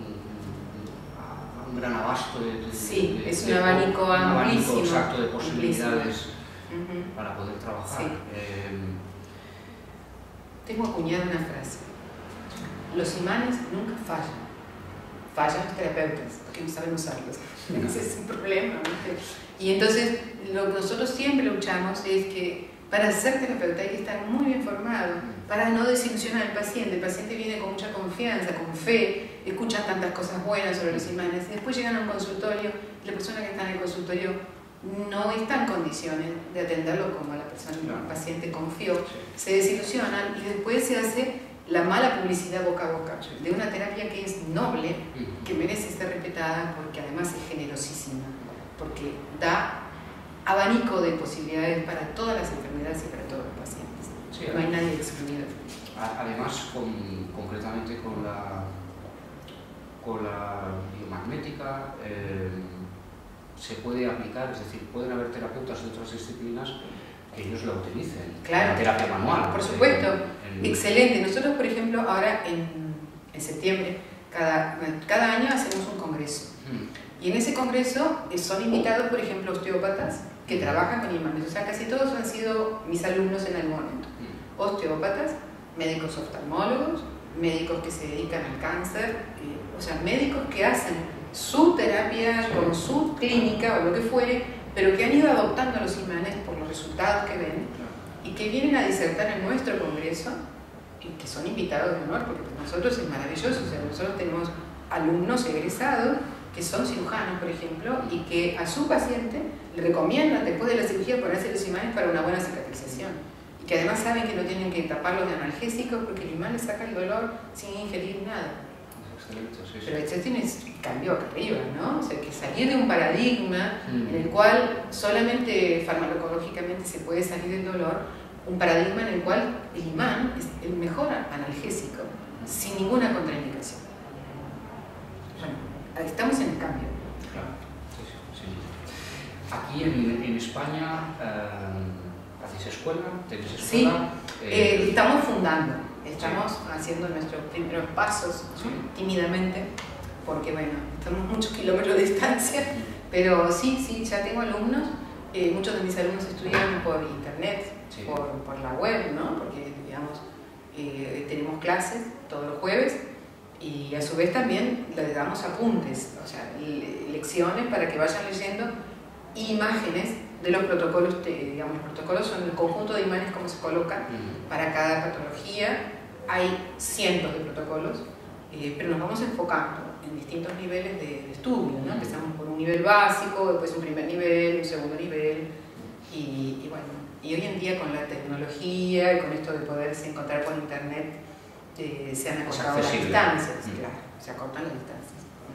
S2: un, un gran abasto de... de
S3: sí,
S2: de,
S3: es
S2: de,
S3: un abanico
S2: un
S3: amplísimo.
S2: abanico exacto de posibilidades
S3: uh-huh.
S2: para poder trabajar.
S3: Sí.
S2: Eh,
S3: Tengo acuñada una frase. Los imanes nunca fallan. Fallan los terapeutas, porque no saben usarlos. Ese es un problema, ¿no? Y entonces, lo que nosotros siempre luchamos es que para ser terapeuta hay que estar muy bien formado, para no desilusionar al paciente. El paciente viene con mucha confianza, con fe, escuchan tantas cosas buenas sobre los imanes, y después llegan a un consultorio, y la persona que está en el consultorio no está en condiciones de atenderlo como la persona, el paciente confió, se desilusionan y después se hace la mala publicidad boca a boca de una terapia que es noble, que merece ser respetada porque además es generosísima, porque da abanico de posibilidades para todas las enfermedades y para todos los pacientes. Sí, no hay nadie excluido.
S2: Además, con, concretamente con la, con la biomagnética, eh, se puede aplicar, es decir, pueden haber terapeutas de otras disciplinas que ellos la utilicen.
S3: Claro.
S2: En terapia manual.
S3: Por supuesto. En, en... Excelente. Nosotros, por ejemplo, ahora en, en septiembre, cada, cada año hacemos un congreso. Mm. Y en ese congreso son invitados, por ejemplo, osteópatas que trabajan con imanes. O sea, casi todos han sido mis alumnos en algún momento. Mm. Osteópatas, médicos oftalmólogos, médicos que se dedican al cáncer, eh, o sea, médicos que hacen su terapia sí. con su clínica o lo que fuere, pero que han ido adoptando los imanes por los resultados que ven y que vienen a disertar en nuestro congreso y que son invitados de honor, porque para nosotros es maravilloso. O sea, nosotros tenemos alumnos egresados que son cirujanos, por ejemplo, y que a su paciente le recomiendan después de la cirugía ponerse los imanes para una buena cicatrización. Y que además saben que no tienen que taparlos de analgésicos porque el imán les saca el dolor sin ingerir nada.
S2: Excelente, sí, sí.
S3: Pero esto tiene cambio acá arriba, ¿no? O sea, que salir de un paradigma
S2: mm.
S3: en el cual solamente farmacológicamente se puede salir del dolor, un paradigma en el cual el imán es el mejor analgésico, sin ninguna contraindicación. Bueno, estamos en el cambio.
S2: Claro, sí, sí, sí. Aquí en, en España, eh, ¿hacéis escuela? ¿Tenéis escuela?
S3: Sí, eh, eh, estamos fundando. Estamos sí. haciendo nuestros primeros pasos,
S2: sí.
S3: tímidamente, porque bueno, estamos muchos kilómetros de distancia, pero sí, sí, ya tengo alumnos, eh, muchos de mis alumnos estudian por internet, sí. por, por la web, ¿no? Porque digamos, eh, tenemos clases todos los jueves y a su vez también les damos apuntes, o sea, le lecciones para que vayan leyendo imágenes de los protocolos, digamos, los protocolos son el conjunto de imanes como se colocan uh-huh. para cada patología. Hay cientos de protocolos, eh, pero nos vamos enfocando en distintos niveles de, de estudio, ¿no? Empezamos por un nivel básico, después un primer nivel, un segundo nivel, y, y bueno, y hoy en día con la tecnología y con esto de poderse encontrar por internet, eh, se han acortado las distancias, uh-huh. claro, se acortan las distancias.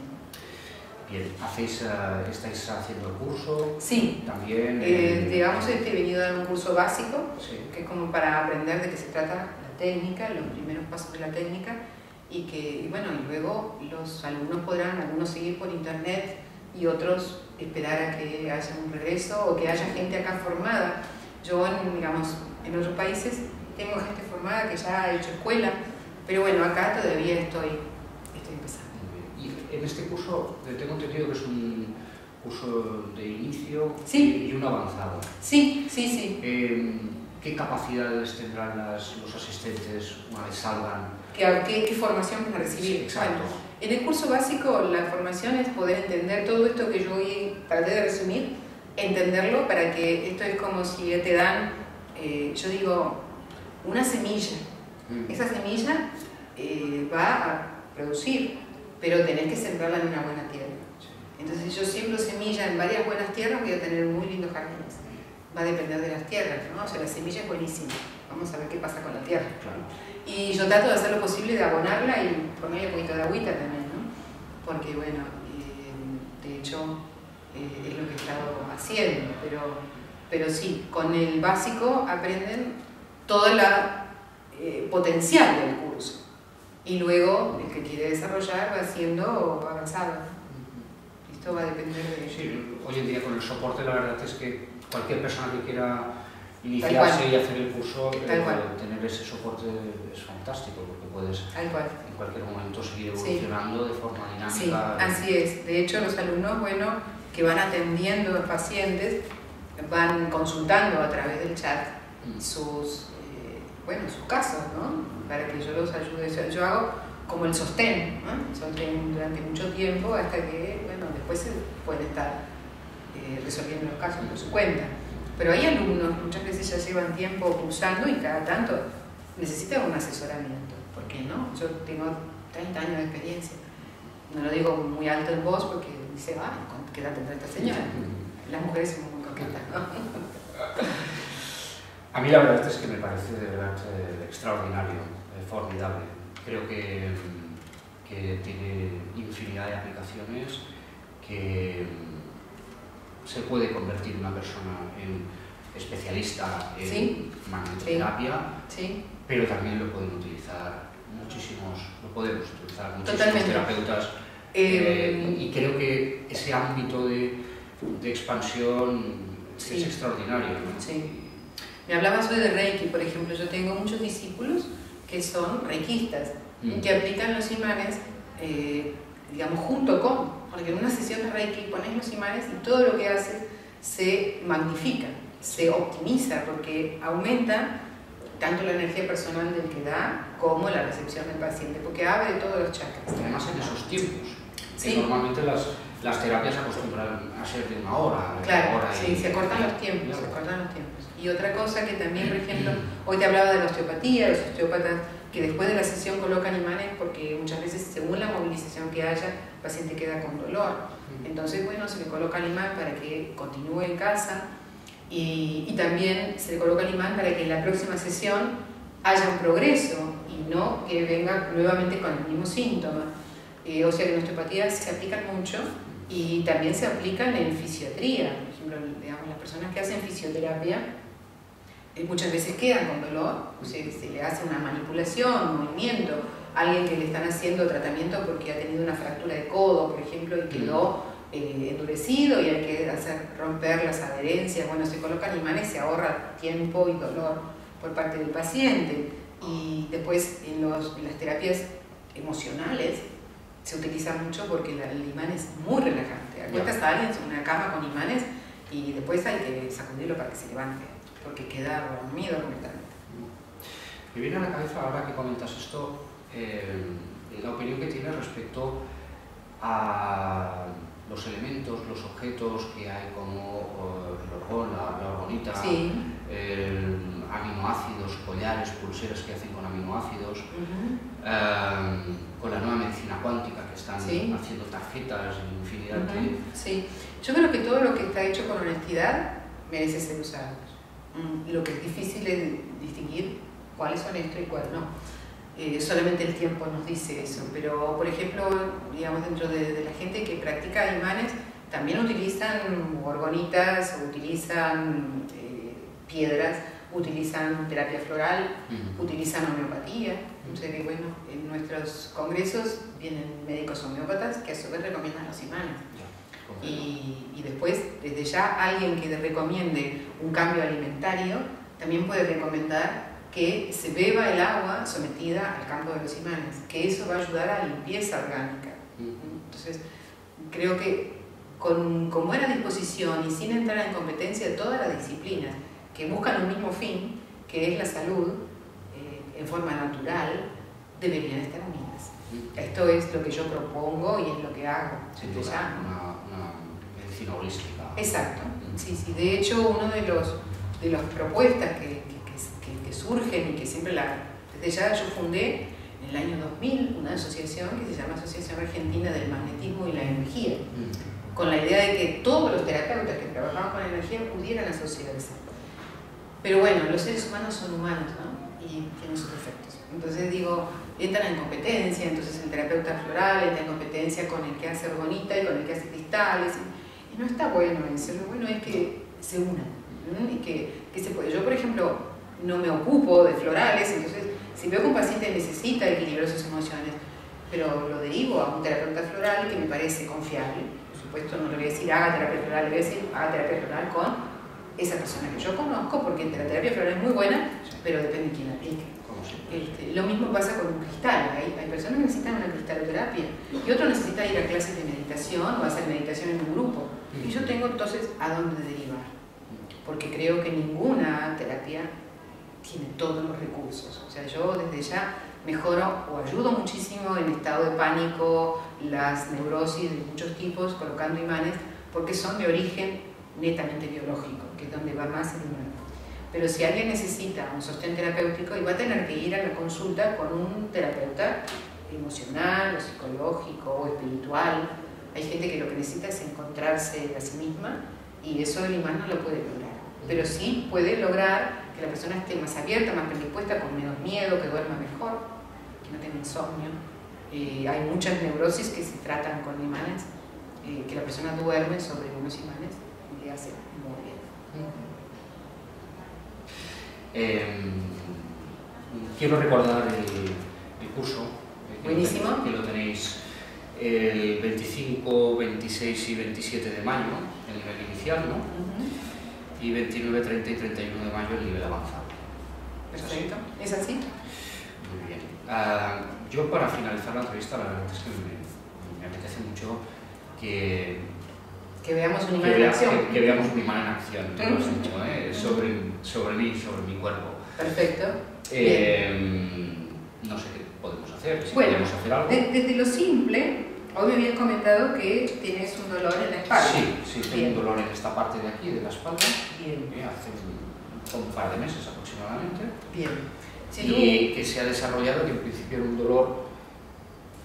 S2: Bien, ¿hacéis, uh, ¿estáis haciendo el curso?
S3: Sí,
S2: también.
S3: Eh, digamos, este, he venido a dar un curso básico,
S2: sí.
S3: que es como para aprender de qué se trata la técnica, los primeros pasos de la técnica, y que, y bueno, y luego los alumnos podrán, algunos seguir por internet y otros esperar a que haya un regreso o que haya gente acá formada. Yo, en, digamos, en otros países tengo gente formada que ya ha hecho escuela, pero bueno, acá todavía estoy, estoy empezando.
S2: Y en este curso, tengo entendido que es un curso de inicio
S3: sí.
S2: y un avanzado.
S3: Sí, sí, sí.
S2: Eh, ¿Qué capacidades tendrán las, los asistentes una vez salgan?
S3: ¿Qué, qué, qué formación van a recibir?
S2: Sí, exacto.
S3: Bueno, en el curso básico la formación es poder entender todo esto que yo hoy traté de resumir, entenderlo para que esto es como si te dan, eh, yo digo, una semilla. Mm. Esa semilla eh, va a producir, pero tenés que sembrarla en una buena tierra. Sí. Entonces yo siembro semilla en varias buenas tierras, voy a tener muy lindos jardines. Va a depender de las tierras, ¿no? O sea, la semilla es buenísima. Vamos a ver qué pasa con la tierra.
S2: Claro.
S3: Y yo trato de hacer lo posible de abonarla y ponerle un poquito de agüita también, ¿no? Porque, bueno, eh, de hecho, eh, es lo que he estado haciendo. Pero, pero sí, con el básico aprenden todo el eh, potencial del curso. Y luego, el que quiere desarrollar va siendo avanzado. Esto va a depender de...
S2: Sí, hoy en día con el soporte la verdad es que cualquier persona que quiera iniciarse y hacer el curso, eh, tener ese soporte es fantástico, porque puedes en cualquier momento seguir evolucionando sí. de forma dinámica.
S3: Sí, así es. De hecho, los alumnos, bueno, que van atendiendo a pacientes, van consultando a través del chat mm. sus, eh, bueno, sus casos, ¿no? Para que yo los ayude. O sea, yo hago como el sostén, ¿no? Sostén durante mucho tiempo hasta que, bueno, después se puede estar Eh, resolviendo los casos por su cuenta. Pero hay alumnos, muchas veces ya llevan tiempo cursando y cada tanto necesitan un asesoramiento. ¿Por qué no? Yo tengo treinta años de experiencia. No lo digo muy alto en voz porque dice, ah, ¿qué edad tendrá esta señora? Las mujeres son muy coquetas, ¿no?
S2: A mí la verdad es que me parece de verdad eh, extraordinario, eh, formidable. Creo que, que tiene infinidad de aplicaciones que se puede convertir una persona en especialista en
S3: ¿Sí?
S2: magnetoterapia,
S3: sí.
S2: pero también lo pueden utilizar muchísimos, lo podemos utilizar muchísimos
S3: Totalmente.
S2: terapeutas eh, eh, y creo que ese ámbito de, de expansión sí. es extraordinario, ¿no?
S3: Sí. Me hablabas hoy de Reiki, por ejemplo, yo tengo muchos discípulos que son reikistas mm. y que aplican los imanes, eh, digamos, junto con. Porque en una sesión de Reiki pones los imanes y todo lo que haces se magnifica, se optimiza, porque aumenta tanto la energía personal del que da como la recepción del paciente, porque abre todos los chakras.
S2: Además en esos tiempos,
S3: sí.
S2: que normalmente las, las terapias se acostumbran a ser de una hora.
S3: Claro,
S2: hora
S3: sí,
S2: y,
S3: se acortan los tiempos, claro. se acortan los tiempos. Y otra cosa que también, por ejemplo, hoy te hablaba de la osteopatía, los osteópatas que después de la sesión colocan imanes porque muchas veces según la movilización que haya paciente queda con dolor. Entonces, bueno, se le coloca el imán para que continúe en casa y, y también se le coloca el imán para que en la próxima sesión haya un progreso y no que venga nuevamente con el mismo síntoma. Eh, o sea que en osteopatía se aplican mucho y también se aplican en fisiatría. Por ejemplo, digamos, las personas que hacen fisioterapia eh, muchas veces quedan con dolor, o sea, se le hace una manipulación, un movimiento, alguien que le están haciendo tratamiento porque ha tenido una fractura de codo, por ejemplo, y quedó eh, endurecido y hay que hacer romper las adherencias. Bueno, se colocan imanes, se ahorra tiempo y dolor por parte del paciente. Y después en, los, en las terapias emocionales se utiliza mucho porque la, el imán es muy relajante. Acuestas a alguien en una cama con imanes y después hay que sacudirlo para que se levante, porque queda dormido completamente.
S2: Me viene a la cabeza ahora que comentas esto, eh, la opinión que tienes respecto a los elementos, los objetos que hay como uh, el orgón, la, la orgonita,
S3: sí.
S2: eh, aminoácidos, collares, pulseras que hacen con aminoácidos, uh-huh. eh, con la nueva medicina cuántica que están sí. haciendo tarjetas, infinidad uh-huh. de...
S3: Sí, yo creo que todo lo que está hecho con honestidad merece ser usado. Mm, lo que es difícil es distinguir cuáles son esto y cuáles no. Eh, solamente el tiempo nos dice eso, pero por ejemplo, digamos, dentro de, de la gente que practica imanes, también utilizan orgonitas, utilizan eh, piedras, utilizan terapia floral, uh-huh. utilizan homeopatía. Uh-huh. O sea que, bueno, en nuestros congresos vienen médicos homeópatas que a su vez recomiendan los imanes. Uh-huh. y, y después, desde ya, alguien que recomiende un cambio alimentario también puede recomendar que se beba el agua sometida al campo de los imanes, que eso va a ayudar a la limpieza orgánica. Entonces, creo que con, con buena disposición y sin entrar en competencia de todas las disciplinas que buscan un mismo fin, que es la salud, eh, en forma natural, deberían estar unidas. Esto es lo que yo propongo y es lo que hago.
S2: Sin duda, una, una medicina holística.
S3: Exacto. Sí, sí. De hecho, uno de los de las propuestas que, que, que, que surgen y que siempre la... Desde ya yo fundé en el año dos mil una asociación que se llama Asociación Argentina del Magnetismo y la Energía, mm. con la idea de que todos los terapeutas que trabajaban con energía pudieran asociarse. Pero bueno, los seres humanos son humanos, ¿no? Y tienen sus defectos. Entonces digo, entran en competencia, entonces el terapeuta floral entra en competencia con el que hace orgonita y con el que hace cristales. Y, y no está bueno eso, lo bueno es que se unan. Y que, que se puede. Yo, por ejemplo, no me ocupo de florales, entonces si veo que un paciente necesita equilibrar sus emociones, pero lo derivo a un terapeuta floral que me parece confiable. Por supuesto, no le voy a decir haga terapia floral, le voy a decir haga terapia floral con esa persona que yo conozco, porque la terapia floral es muy buena, pero depende de quién la aplique. Este, lo mismo pasa con un cristal. Hay, hay personas que necesitan una cristaloterapia y otro necesita ir a clases de meditación o hacer meditación en un grupo. Y yo tengo entonces a dónde derivar, porque creo que ninguna terapia tiene todos los recursos. O sea, yo desde ya mejoro o ayudo muchísimo en estado de pánico, las neurosis de muchos tipos, colocando imanes, porque son de origen netamente biológico, que es donde va más el humano. Pero si alguien necesita un sostén terapéutico, y va a tener que ir a la consulta con un terapeuta emocional, o psicológico, o espiritual. Hay gente que lo que necesita es encontrarse a sí misma, y eso el imán no lo puede lograr. Pero sí puede lograr que la persona esté más abierta, más predispuesta, con menos miedo, que duerma mejor, que no tenga insomnio. Eh, hay muchas neurosis que se tratan con imanes, eh, que la persona duerme sobre unos imanes y le hace muy bien.
S2: Eh, quiero recordar el, el curso, eh, que,
S3: Buenísimo.
S2: Lo tenéis, que lo tenéis el veinticinco, veintiséis y veintisiete de mayo, el nivel inicial, ¿no? Uh-huh. Y veintinueve, treinta y treinta y uno de mayo el nivel avanzado.
S3: Perfecto, ¿es así?
S2: Muy bien. Uh, yo para finalizar la entrevista, la verdad es que me, me apetece mucho que,
S3: que veamos un imán
S2: que
S3: en
S2: vea,
S3: acción.
S2: Que, que veamos un imán en acción, tú lo has dicho, ¿eh? sobre, sobre mí, sobre mi cuerpo.
S3: Perfecto.
S2: Eh, no sé qué podemos hacer, si
S3: bueno,
S2: podemos hacer algo.
S3: De, desde lo simple, hoy me habías comentado que tienes un dolor en la espalda.
S2: Sí, sí, tengo
S3: Bien.
S2: un dolor en esta parte de aquí, de la espalda,
S3: Bien.
S2: eh, hace un, un par de meses aproximadamente.
S3: Bien. Si
S2: y
S3: tú...
S2: que se ha desarrollado, que en principio era un dolor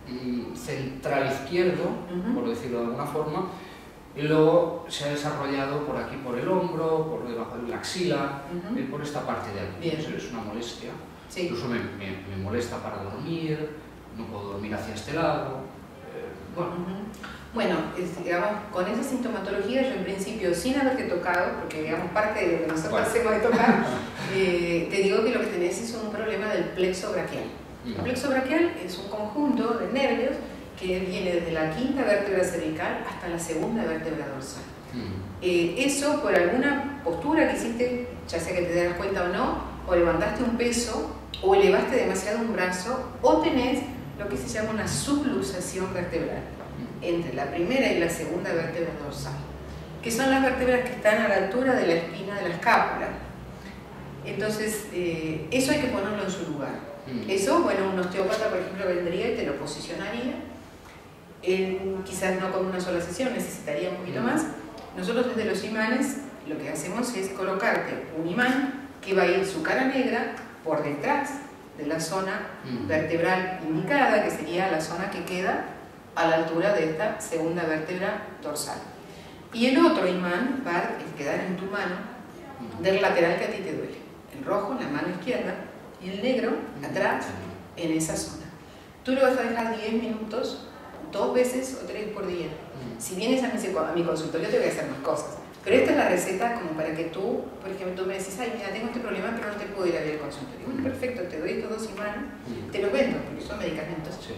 S2: mm, central izquierdo,
S3: Uh-huh.
S2: por decirlo de alguna forma, y luego se ha desarrollado por aquí, por el hombro, por debajo de la axila,
S3: Uh-huh.
S2: eh, por esta parte de aquí.
S3: Bien.
S2: Eso es una molestia.
S3: Sí.
S2: Incluso me, me, me molesta para dormir, no puedo dormir hacia este lado. Eh, bueno,
S3: Uh-huh. Bueno, es, digamos, con esa sintomatología yo en principio, sin haberte tocado, porque digamos parte de lo que nosotros
S2: Bueno.
S3: hacemos de tocar, eh, te digo que lo que tenés es un problema del plexo braquial. El
S2: mm,
S3: plexo braquial es un conjunto de nervios que viene desde la quinta vértebra cervical hasta la segunda vértebra dorsal.
S2: mm,
S3: Eh, eso por alguna postura que hiciste, ya sea que te das cuenta o no, o levantaste un peso, o elevaste demasiado un brazo, o tenés lo que se llama una subluxación vertebral entre la primera y la segunda vértebra dorsal, que son las vértebras que están a la altura de la espina de la escápula. Entonces, eh, eso hay que ponerlo en su lugar.
S2: mm.
S3: Eso, bueno, un osteópata, por ejemplo, vendría y te lo posicionaría. Él, quizás no con una sola sesión, necesitaría un poquito más. Nosotros desde los imanes lo que hacemos es colocarte un imán que va a ir su cara negra por detrás de la zona
S2: Mm.
S3: vertebral indicada, que sería la zona que queda a la altura de esta segunda vértebra dorsal. Y el otro imán va a quedar en tu mano del lateral que a ti te duele. El rojo en la mano izquierda y el negro atrás en esa zona. Tú lo vas a dejar diez minutos, dos veces o tres por día. Si vienes a mi, a mi consultorio te voy a hacer más cosas. Pero esta es la receta como para que tú, por ejemplo, tú me decís, ay, mira, tengo este problema, pero no te puedo ir a ver el consultorio. Bueno, perfecto, te doy estos dos imanes, te los vendo, porque son medicamentos.
S2: Sí.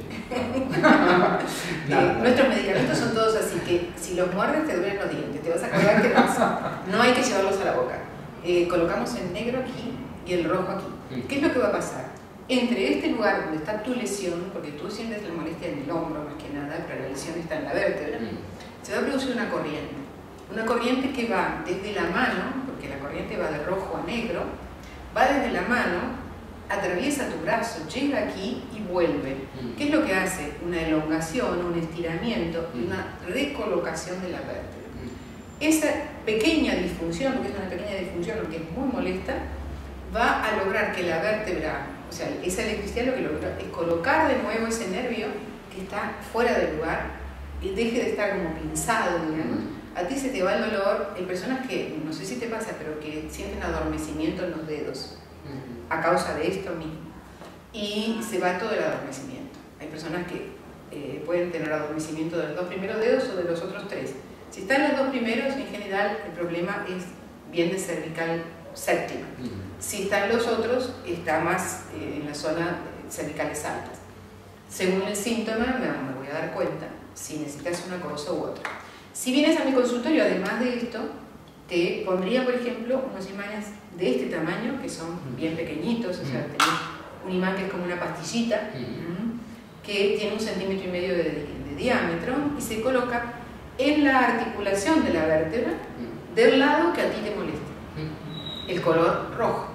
S3: Eh, nuestros medicamentos son todos así, que si los muerdes te duelen los dientes, te vas a acordar que no, no hay que llevarlos a la boca. Eh, colocamos el negro aquí y el rojo aquí. ¿Qué es lo que va a pasar? Entre este lugar donde está tu lesión, porque tú sientes la molestia en el hombro más que nada, pero la lesión está en la vértebra, se va a producir una corriente. Una corriente que va desde la mano, porque la corriente va de rojo a negro, va desde la mano, atraviesa tu brazo, llega aquí y vuelve. ¿Qué es lo que hace? Una elongación, un estiramiento y una recolocación de la vértebra. Esa pequeña disfunción, porque es una pequeña disfunción, aunque es muy molesta, va a lograr que la vértebra, o sea, esa electricidad lo que logra es colocar de nuevo ese nervio que está fuera del lugar y deje de estar como pinzado, digamos. A ti se te va el dolor. Hay personas que, no sé si te pasa, pero que sienten adormecimiento en los dedos a causa de esto mismo. Y se va todo el adormecimiento. Hay personas que eh, pueden tener adormecimiento de los dos primeros dedos o de los otros tres. Si están los dos primeros, en general el problema es bien de cervical séptima. Si están los otros, está más eh, en la zona cervicales altas. Según el síntoma, me, me voy a dar cuenta si necesitas una cosa u otra. Si vienes a mi consultorio, además de esto, te pondría, por ejemplo, unos imanes de este tamaño, que son bien pequeñitos, o sea, tenés un imán que es como una pastillita, que tiene un centímetro y medio de, de diámetro, y se coloca en la articulación de la vértebra del lado que a ti te moleste, el color rojo.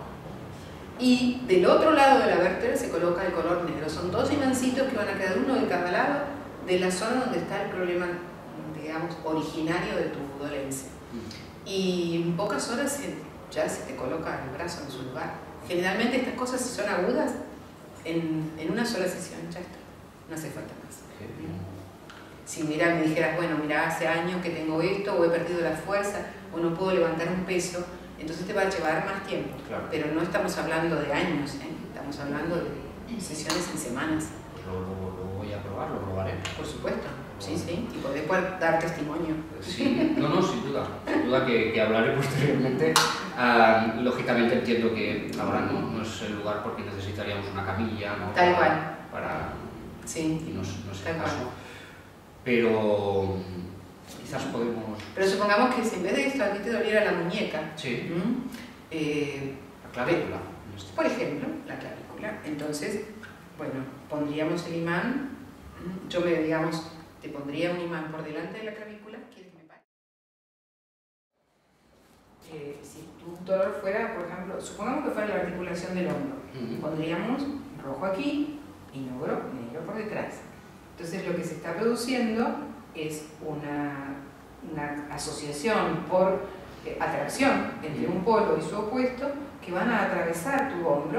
S3: Y del otro lado de la vértebra se coloca el color negro. Son dos imancitos que van a quedar uno de cada lado de la zona donde está el problema, digamos, originario de tu dolencia. Y en pocas horas ya se te coloca el brazo en su lugar. Generalmente estas cosas, si son agudas, en, en una sola sesión ya está, no hace falta más. Si mira, me dijeras, bueno, mira, hace años que tengo esto, o he perdido la fuerza, o no puedo levantar un peso, entonces te va a llevar más tiempo.
S2: Claro.
S3: Pero no estamos hablando de años, ¿eh? Estamos hablando de sesiones en semanas.
S2: Pues lo, lo, lo voy a probar, lo probaré.
S3: Por supuesto, sí, sí, y poder, poder dar testimonio.
S2: Sí, no, no, sin duda, sin duda que, que hablaré posteriormente. Uh, lógicamente entiendo que ahora no, no es el lugar porque necesitaríamos una camilla, ¿no?
S3: Tal
S2: para,
S3: cual.
S2: Para,
S3: sí,
S2: y no, no es
S3: tal
S2: el caso.
S3: cual.
S2: Pero quizás podemos...
S3: Pero supongamos que si en vez de esto a ti te doliera la muñeca,
S2: Sí.
S3: ¿Mm? eh,
S2: La clavícula.
S3: por ejemplo, la clavícula, entonces, bueno, pondríamos el imán, ¿Mm? yo me, digamos, te pondría un imán por delante de la clavícula. ¿Quieres que me pare? Eh, si tu dolor fuera, por ejemplo, supongamos que fuera la articulación del hombro,
S2: Uh-huh.
S3: pondríamos rojo aquí y negro, negro por detrás. Entonces lo que se está produciendo es una, una asociación por eh, atracción entre un polo y su opuesto que van a atravesar tu hombro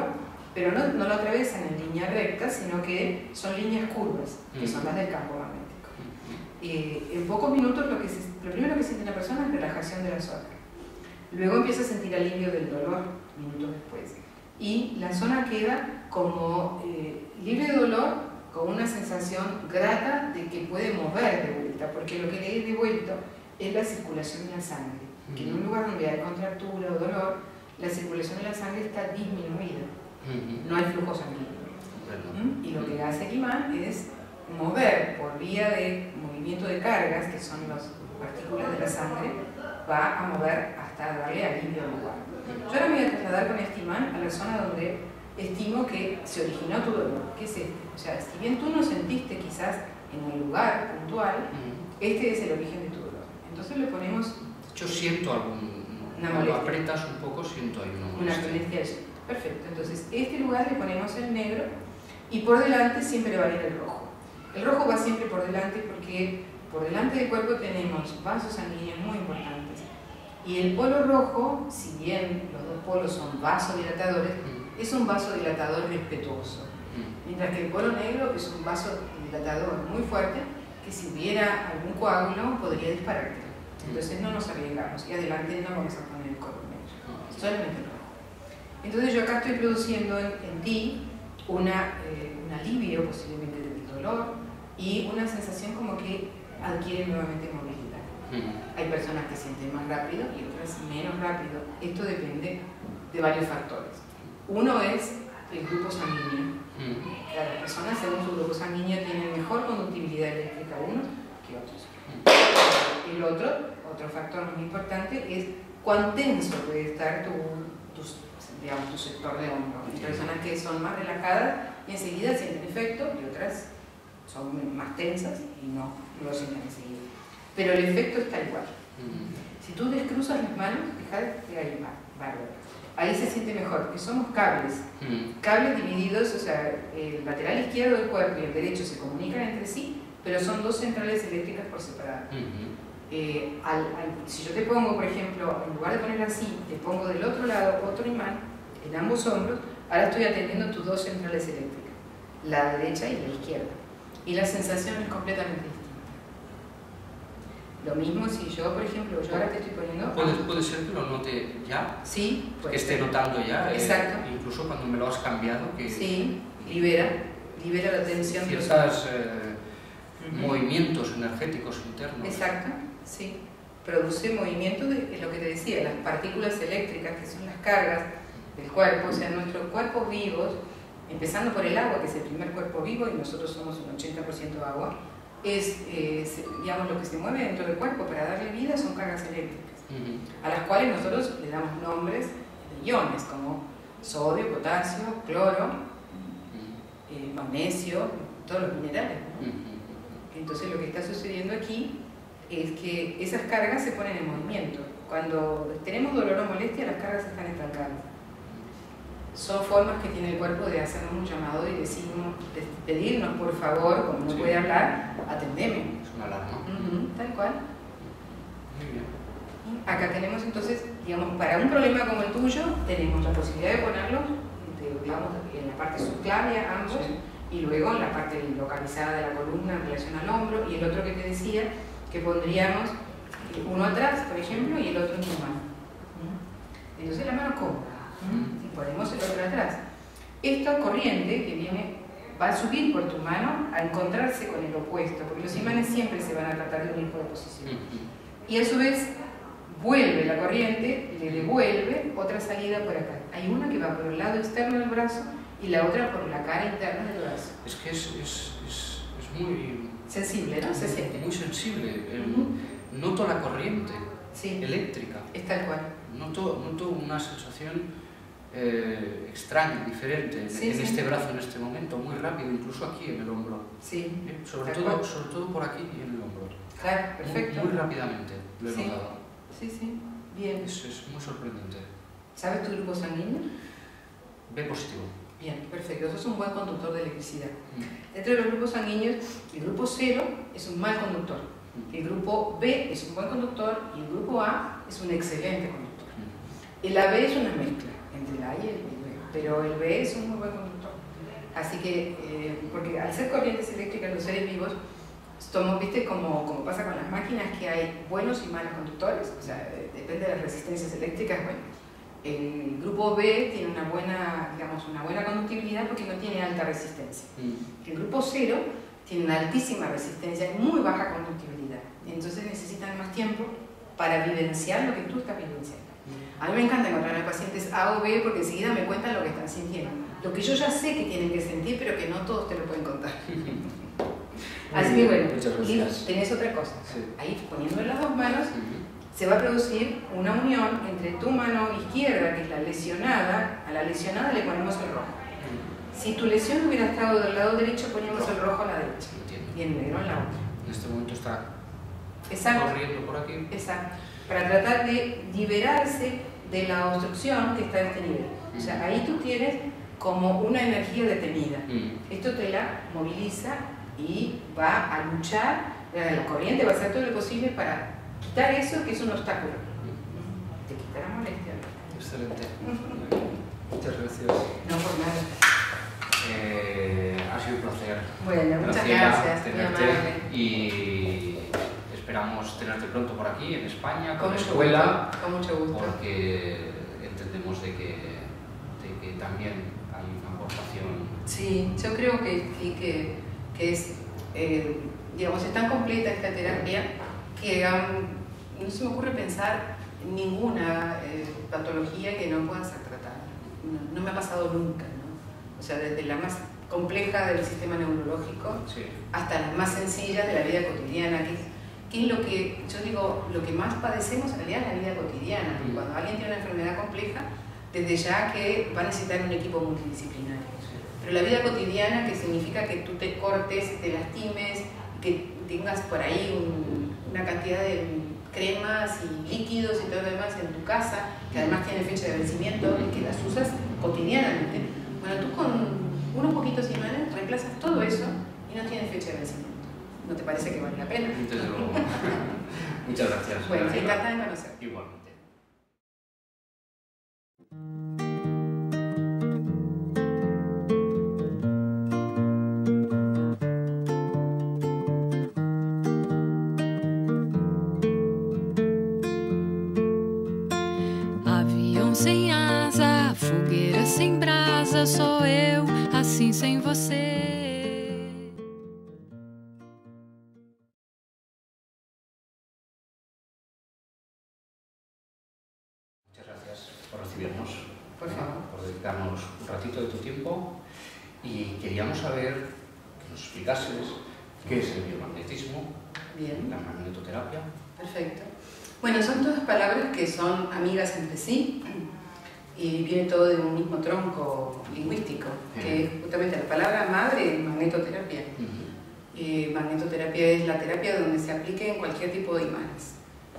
S3: pero no, no lo atravesan en línea recta, sino que son líneas curvas, que son las del campo magnético. Eh, en pocos minutos lo, que se, lo primero que siente la persona es relajación de la zona. Luego empieza a sentir alivio del dolor, minutos después. Y la zona queda como eh, libre de dolor, con una sensación grata de que puede mover de vuelta, porque lo que le he devuelto es la circulación de la sangre, que en un lugar donde hay contractura o dolor, la circulación de la sangre está disminuida, no hay flujo sanguíneo. ¿Mm? Y lo que hace el imán es mover por vía de movimiento de cargas, que son las partículas de la sangre, va a mover hasta darle alivio al lugar. Yo ahora me voy a trasladar con este imán a la zona donde estimo que se originó tu dolor. ¿Qué es este? O sea, si bien tú no sentiste quizás en el lugar puntual, este es el origen de tu dolor. Entonces le ponemos...
S2: Yo siento algún... Cuando apretas un poco siento ahí una molestia.
S3: Una molestia. Perfecto. Entonces, este lugar le ponemos el negro y por delante siempre va a ir el rojo. El rojo va siempre por delante porque por delante del cuerpo tenemos vasos sanguíneos muy importantes. Y el polo rojo, si bien los dos polos son vasodilatadores, mm. es un vasodilatador respetuoso. Mm. Mientras que el polo negro es un vasodilatador muy fuerte que si hubiera algún coágulo podría dispararte. Entonces no nos arriesgamos y adelante no vamos a poner el color negro, solamente el rojo. Entonces yo acá estoy produciendo en, en ti una, eh, un alivio posiblemente del dolor y una sensación como que adquiere nuevamente movilidad. Mm. Hay personas que sienten más rápido y otras menos rápido. Esto depende de varios factores. Uno es el grupo sanguíneo. Mm. Cada persona según su grupo sanguíneo tiene mejor conductividad eléctrica unos que otros. Mm. El otro, otro factor muy importante es cuán tenso puede estar tu, tu, digamos, tu sector de hombro. Hay personas que son más relajadas y enseguida sienten efecto y otras son más tensas y no lo sienten enseguida. Pero el efecto está igual. Mm. Si tú descruzas las manos, fíjate que hay bárbaro. Ahí se siente mejor, porque somos cables. Mm. Cables divididos, o sea, el lateral izquierdo del cuerpo y el derecho se comunican entre sí, pero son dos centrales eléctricas por separado. Mm-hmm. eh, al, al, si yo te pongo, por ejemplo, en lugar de poner así, te pongo del otro lado otro imán, en ambos hombros, ahora estoy atendiendo tus dos centrales eléctricas, la derecha y la izquierda. Y la sensación es completamente distinta. Lo mismo si yo, por ejemplo, yo ahora te estoy poniendo...
S2: ¿Puede, puede ser que lo note ya?
S3: Sí.
S2: Que esté ser. notando ya.
S3: Exacto.
S2: Eh, incluso cuando me lo has cambiado. Que
S3: sí, libera, libera la tensión.
S2: Ciertos eh, uh-huh. movimientos energéticos internos.
S3: Exacto, sí. Produce movimiento de, de lo que te decía, las partículas eléctricas, que son las cargas del cuerpo, o sea, nuestros cuerpos vivos, empezando por el agua, que es el primer cuerpo vivo, y nosotros somos un ochenta por ciento agua, es, eh, digamos, lo que se mueve dentro del cuerpo para darle vida son cargas eléctricas, uh-huh. a las cuales nosotros le damos nombres de iones, como sodio, potasio, cloro, uh-huh. eh, magnesio, todos los minerales, ¿no? Uh-huh. Entonces lo que está sucediendo aquí es que esas cargas se ponen en movimiento. Cuando tenemos dolor o molestia, las cargas están estancadas. Son formas que tiene el cuerpo de hacernos un llamado y decirnos, de pedirnos por favor, como no sí. puede hablar, atendeme.
S2: Es una alarma.
S3: Uh-huh, tal cual.
S2: Muy bien.
S3: Acá tenemos entonces, digamos, para un problema como el tuyo, tenemos la posibilidad de ponerlo, de, digamos, en la parte subclavia ambos, sí. y luego en la parte localizada de la columna en relación al hombro, y el otro que te decía, que pondríamos uno atrás, por ejemplo, y el otro en tu mano. Entonces la mano cómoda. Y ponemos el otro atrás. Esta corriente que viene va a subir por tu mano a encontrarse con el opuesto, porque los imanes siempre se van a tratar de unir por oposición. Y a su vez vuelve la corriente, le devuelve otra salida por acá. Hay una que va por el lado externo del brazo y la otra por la cara interna del brazo.
S2: Es que es, es, es, es muy...
S3: sensible, ¿no? Se siente.
S2: Muy sensible. El, uh-huh. Noto la corriente sí. eléctrica.
S3: Es tal cual.
S2: Noto, noto una sensación eh, extraña, diferente
S3: sí,
S2: en
S3: sí.
S2: este brazo en este momento, muy rápido, incluso aquí en el hombro.
S3: Sí.
S2: ¿Eh? Sobre, todo, sobre todo por aquí y en el hombro.
S3: Claro, perfecto.
S2: Muy, muy rápidamente lo he
S3: sí.
S2: notado.
S3: Sí, sí. Bien.
S2: Es, es muy sorprendente.
S3: ¿Sabes tu grupo sanguíneo?
S2: B positivo.
S3: Bien, perfecto. Eso es un buen conductor de electricidad.
S2: Mm.
S3: Dentro de los grupos sanguíneos, el grupo cero es un mal conductor. Mm. El grupo B es un buen conductor y el grupo A es un excelente conductor. Mm. El A B es una mezcla entre el A y el B. pero el B es un muy buen conductor. Así que, eh, porque al ser corrientes eléctricas los seres vivos, somos, viste, como, como pasa con las máquinas, que hay buenos y malos conductores, o sea, depende de las resistencias eléctricas. Bueno, el grupo B tiene una buena, digamos, una buena conductibilidad porque no tiene alta resistencia. El grupo cero tiene una altísima resistencia y muy baja conductibilidad. Entonces necesitan más tiempo para vivenciar lo que tú estás vivenciando. A mí me encanta encontrar a pacientes A o B porque enseguida me cuentan lo que están sintiendo. Lo que yo ya sé que tienen que sentir, pero que no todos te lo pueden contar. Así que bueno, y tenés otra cosa. Sí. Ahí poniendo las dos manos, uh-huh. se va a producir una unión entre tu mano izquierda, que es la lesionada, a la lesionada le ponemos el rojo. Uh-huh. Si tu lesión hubiera estado del lado derecho, poníamos rojo. el rojo a la derecha. Entiendo. Y el negro en la otra.
S2: En este momento está
S3: Exacto.
S2: corriendo por aquí.
S3: Exacto. Para tratar de liberarse de la obstrucción que está en este nivel. Uh-huh. O sea, ahí tú tienes como una energía detenida. Uh-huh. Esto te la moviliza y va a luchar, la corriente va a hacer todo lo posible para quitar eso que es un obstáculo. Te quitará molestia.
S2: Excelente. Muchas gracias.
S3: No, por nada.
S2: Eh, ha sido un placer.
S3: Bueno, muchas
S2: Graciela,
S3: gracias.
S2: tenerte y esperamos tenerte pronto por aquí, en España, con,
S3: con
S2: la escuela.
S3: Gusto, con mucho gusto.
S2: Porque entendemos de que, de que también hay una aportación.
S3: Sí, yo creo que sí, que que es, eh, digamos, es tan completa esta terapia que um, no se me ocurre pensar en ninguna eh, patología que no pueda ser tratada. No, no me ha pasado nunca, ¿no? O sea, desde la más compleja del sistema neurológico sí. hasta las más sencillas de la vida cotidiana, que es, que es lo que, yo digo, lo que más padecemos en realidad es la vida cotidiana. Sí. Cuando alguien tiene una enfermedad compleja, desde ya que va a necesitar un equipo multidisciplinario. Pero la vida cotidiana, que significa que tú te cortes, te lastimes, que tengas por ahí un, una cantidad de cremas y líquidos y todo lo demás en tu casa, que además tiene fecha de vencimiento y que las usas cotidianamente. Bueno, tú con unos poquitos imanes reemplazas todo eso y no tiene fecha de vencimiento. ¿No te parece que vale la pena?
S2: Desde luego. Muchas gracias.
S3: Bueno, me encanta de conocer.
S2: Igualmente.
S1: Sem asa, fogueira sem brasa, sou eu, assim sem você.
S2: Muchas gracias por recibirnos,
S3: por favor,
S2: por dedicarnos un ratito de tu tiempo y queríamos saber que nos explicases qué es el biomagnetismo,
S3: Bien.
S2: la magnetoterapia.
S3: Perfecto. Bueno, son todas palabras que son amigas entre sí y viene todo de un mismo tronco lingüístico, que es justamente la palabra madre es magnetoterapia. Uh-huh. eh, magnetoterapia es la terapia donde se aplique en cualquier tipo de imanes.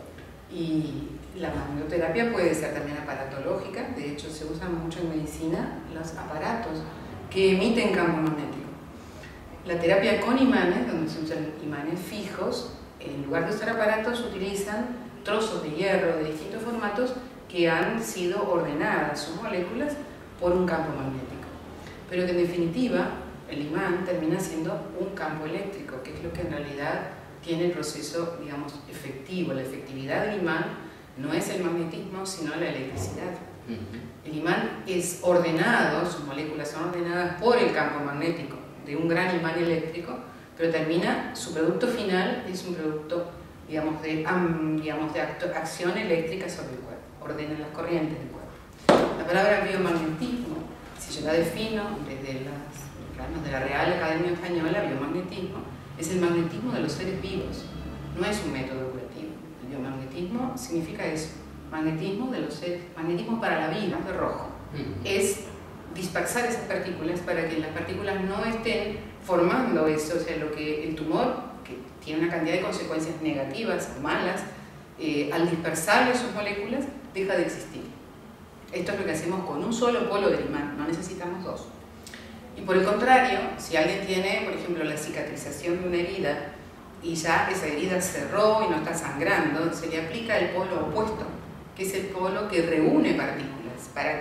S3: Y la magnetoterapia puede ser también aparatológica, de hecho se usan mucho en medicina los aparatos que emiten campo magnético. La terapia con imanes, donde se usan imanes fijos, en lugar de usar aparatos utilizan trozos de hierro de distintos formatos que han sido ordenadas sus moléculas por un campo magnético. Pero que en definitiva el imán termina siendo un campo eléctrico, que es lo que en realidad tiene el proceso, digamos, efectivo. La efectividad del imán no es el magnetismo, sino la electricidad. El imán es ordenado, sus moléculas son ordenadas por el campo magnético de un gran imán eléctrico, pero termina, su producto final es un producto digamos de, um, digamos de acto, acción eléctrica sobre el cuerpo, ordena las corrientes del cuerpo. La palabra biomagnetismo, si yo la defino desde las planos de la Real Academia Española, biomagnetismo es el magnetismo de los seres vivos, no es un método curativo. El biomagnetismo significa eso, magnetismo de los seres, magnetismo para la vida, de rojo, es dispersar esas partículas para que las partículas no estén formando eso, o sea, lo que el tumor, que tiene una cantidad de consecuencias negativas o malas, eh, al dispersarle sus moléculas, deja de existir. Esto es lo que hacemos con un solo polo del imán, no necesitamos dos. Y por el contrario, si alguien tiene, por ejemplo, la cicatrización de una herida y ya esa herida cerró y no está sangrando, se le aplica el polo opuesto, que es el polo que reúne partículas. ¿Para qué?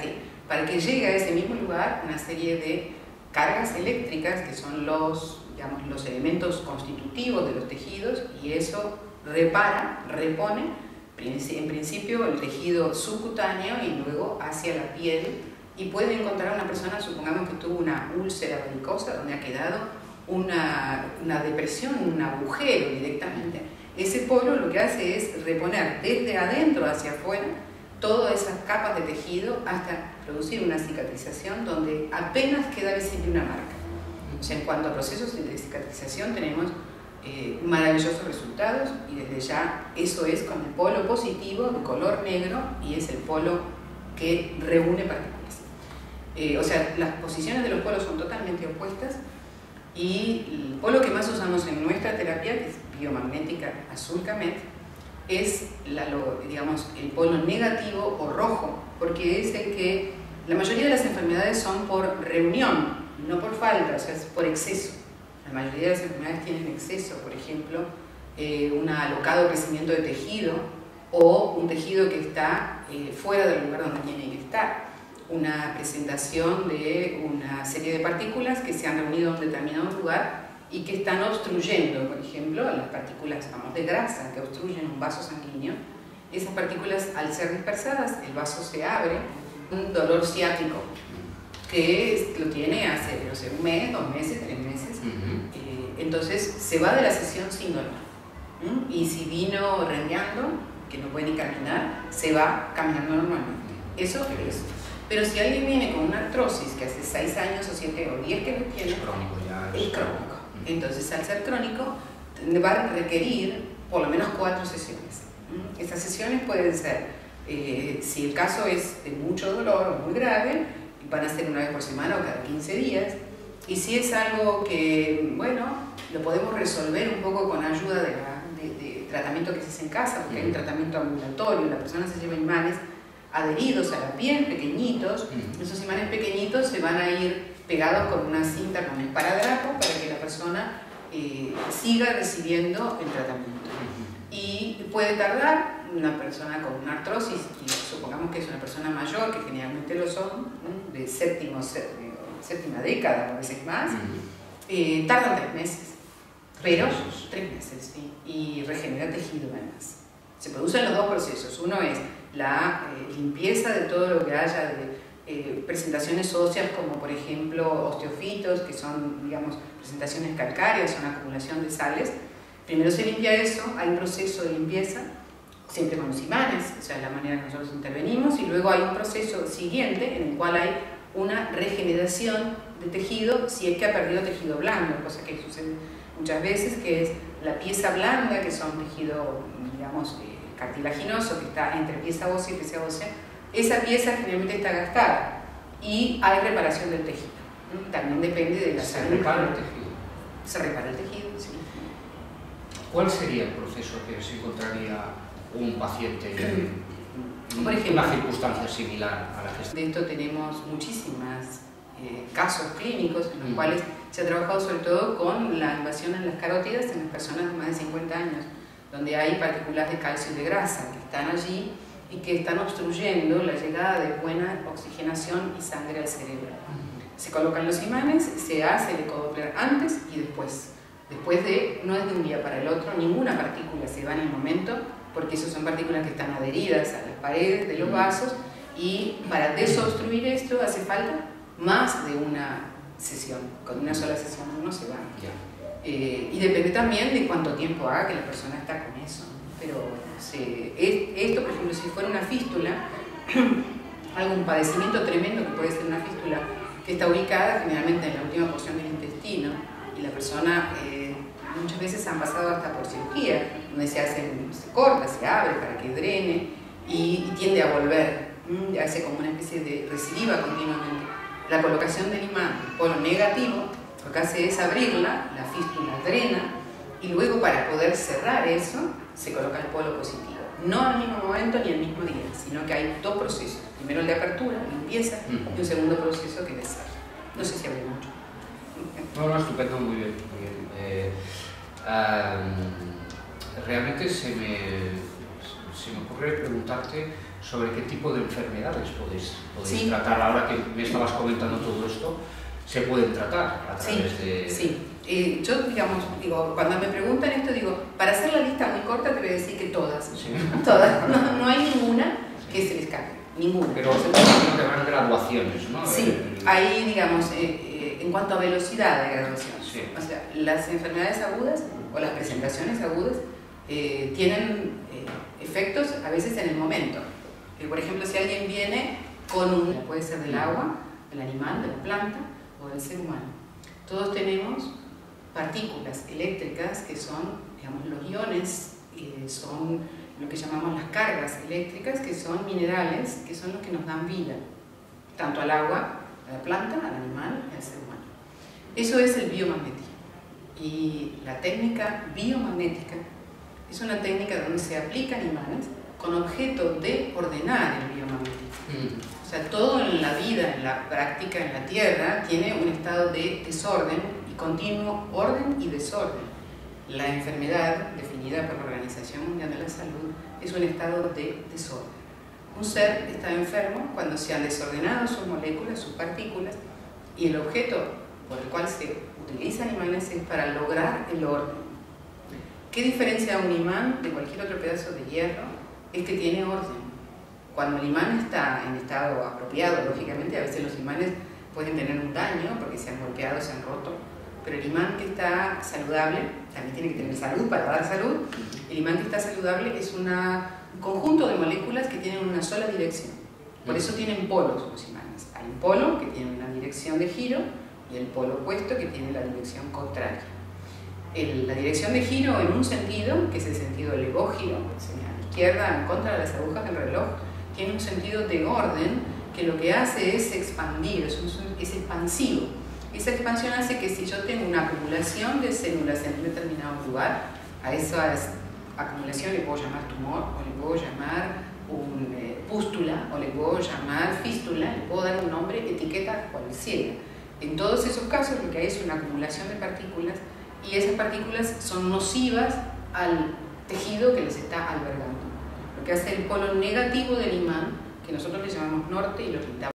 S3: para que llegue a ese mismo lugar una serie de cargas eléctricas que son los, digamos, los elementos constitutivos de los tejidos, y eso repara, repone en principio el tejido subcutáneo y luego hacia la piel, y puede encontrar a una persona, supongamos que tuvo una úlcera varicosa donde ha quedado una, una depresión, un agujero directamente. Ese polo lo que hace es reponer desde adentro hacia afuera todas esas capas de tejido hasta producir una cicatrización donde apenas queda visible una marca. O sea, en cuanto a procesos de cicatrización tenemos eh, maravillosos resultados, y desde ya eso es con el polo positivo de color negro, y es el polo que reúne partículas. Eh, o sea, las posiciones de los polos son totalmente opuestas, y el polo que más usamos en nuestra terapia, que es biomagnética azul Camet, es la, lo, digamos, el polo negativo o rojo, porque es el que la mayoría de las enfermedades son por reunión, no por falta, o sea, es por exceso. La mayoría de las enfermedades tienen exceso, por ejemplo, eh, un alocado crecimiento de tejido, o un tejido que está eh, fuera del lugar donde tiene que estar, una presentación de una serie de partículas que se han reunido en un determinado lugar y que están obstruyendo, por ejemplo, las partículas, vamos, de grasa que obstruyen un vaso sanguíneo. Esas partículas, al ser dispersadas, el vaso se abre, un dolor ciático que lo tiene hace, no sé, un mes, dos meses, tres meses. Uh-huh. eh, entonces se va de la sesión sin dolor. ¿Mm? Y si vino rengueando, que no puede ni caminar, se va caminando normalmente. Eso es. Pero si alguien viene con una artrosis que hace seis años o siete o diez que lo tiene,
S2: es crónico ya.
S3: Es crónico. Entonces, al ser crónico, va a requerir por lo menos cuatro sesiones. ¿Mm? Estas sesiones pueden ser, eh, si el caso es de mucho dolor o muy grave, van a ser una vez por semana o cada quince días. Y si es algo que, bueno, lo podemos resolver un poco con ayuda de, la, de, de tratamiento que se hace en casa, porque hay un tratamiento ambulatorio, la persona se lleva imanes adheridos a la piel, pequeñitos. Esos imanes pequeñitos se van a ir pegados con una cinta, con esparadrapo, para que la persona eh, siga recibiendo el tratamiento. Y puede tardar, una persona con una artrosis, y supongamos que es una persona mayor, que generalmente lo son, ¿no? de séptimo, séptimo, séptima década, a veces más, eh, tardan tres meses, pero tres meses, ¿sí? Y regenera tejido además. Se producen los dos procesos. Uno es la eh, limpieza de todo lo que haya de eh, presentaciones óseas, como por ejemplo osteofitos, que son, digamos, presentaciones calcáreas, son acumulación de sales. Primero se limpia eso, hay un proceso de limpieza, siempre con los imanes, o sea, la manera en que nosotros intervenimos, y luego hay un proceso siguiente en el cual hay una regeneración de tejido si es que ha perdido tejido blando, cosa que sucede muchas veces, que es la pieza blanda, que son tejido, digamos, eh, cartilaginoso, que está entre pieza ósea y pieza ósea. Esa pieza generalmente está gastada y hay reparación del tejido. También depende de la
S2: ¿Se
S3: salud.
S2: repara el tejido?
S3: Se repara el tejido, sí.
S2: ¿Cuál sería el proceso que se encontraría un paciente en
S3: Por ejemplo,
S2: una circunstancia similar a la que está?
S3: De esto tenemos muchísimos eh, casos clínicos en los mm. cuales se ha trabajado sobre todo con la invasión en las carótidas en las personas de más de cincuenta años, donde hay partículas de calcio y de grasa que están allí y que están obstruyendo la llegada de buena oxigenación y sangre al cerebro. Se colocan los imanes, se hace el ecodoppler antes y después. Después de, no es de un día para el otro, ninguna partícula se va en el momento, porque esas son partículas que están adheridas a las paredes de los vasos, y para desobstruir esto hace falta más de una sesión. Con una sola sesión no se va. Eh, y depende también de cuánto tiempo haga que la persona está con eso. Pero bueno, se, esto, por ejemplo, si fuera una fístula, algún padecimiento tremendo que puede ser una fístula, que está ubicada generalmente en la última porción del intestino, y la persona eh, muchas veces han pasado hasta por cirugía, donde se hace, se corta, se abre para que drene, y, y tiende a volver, ¿m? hace como una especie de recidiva continuamente. La colocación del imán, el polo negativo, lo que hace es abrirla, la fístula drena, y luego para poder cerrar eso, se coloca el polo positivo. No al mismo momento ni al mismo día, sino que hay dos procesos. Primero el de apertura, limpieza, y un segundo proceso que es de cierre. No sé si hablé mucho.
S2: No, no, estupendo, muy bien. Muy bien. Eh, um, realmente se me, se me ocurre preguntarte sobre qué tipo de enfermedades podéis, podéis
S3: sí.
S2: tratar. Ahora que me estabas comentando todo esto, ¿se pueden tratar a través
S3: sí,
S2: de...?
S3: Sí, eh, yo, digamos, digo, cuando me preguntan esto, digo, para hacer la lista muy corta te voy a decir que todas,
S2: ¿Sí?
S3: todas, no, no hay ninguna que se les escape, ninguna.
S2: Pero no que van graduaciones, ¿no?
S3: Sí, hay, digamos, eh, eh, en cuanto a velocidad de graduación,
S2: sí.
S3: O sea, las enfermedades agudas o las presentaciones agudas eh, tienen eh, efectos a veces en el momento. Eh, por ejemplo, si alguien viene con un, puede ser del agua, del animal, de la planta o del ser humano. Todos tenemos partículas eléctricas que son, digamos, los iones, eh, son lo que llamamos las cargas eléctricas, que son minerales, que son los que nos dan vida, tanto al agua, a la planta, al animal y al ser humano. Eso es el biomagnetismo. Y la técnica biomagnética es una técnica donde se aplican imanes con objeto de ordenar el biomagnetismo. Mm. O sea, todo en la vida, en la práctica, en la Tierra, tiene un estado de desorden y continuo orden y desorden. La enfermedad, definida por la Organización Mundial de la Salud, es un estado de desorden. Un ser está enfermo cuando se han desordenado sus moléculas, sus partículas, y el objeto por el cual se utilizan imanes es para lograr el orden. ¿Qué diferencia un imán de cualquier otro pedazo de hierro? Es que tiene orden. Cuando el imán está en estado apropiado, lógicamente, a veces los imanes pueden tener un daño porque se han golpeado, se han roto, pero el imán que está saludable, también tiene que tener salud para dar salud, el imán que está saludable es una, un conjunto de moléculas que tienen una sola dirección. Por eso tienen polos los imanes. Hay un polo que tiene una dirección de giro y el polo opuesto que tiene la dirección contraria. El, la dirección de giro en un sentido, que es el sentido legógiro, a la izquierda en contra de las agujas del reloj, tiene un sentido de orden que lo que hace es expandir, es, un, es expansivo. Esa expansión hace que si yo tengo una acumulación de células en un determinado lugar, a esa acumulación le puedo llamar tumor, o le puedo llamar un, eh, pústula, o le puedo llamar fístula, le puedo dar un nombre, etiqueta cualquiera. En todos esos casos lo que hay es una acumulación de partículas y esas partículas son nocivas al tejido que les está albergando. Lo que hace el polo negativo del imán, que nosotros le llamamos norte y lo pintamos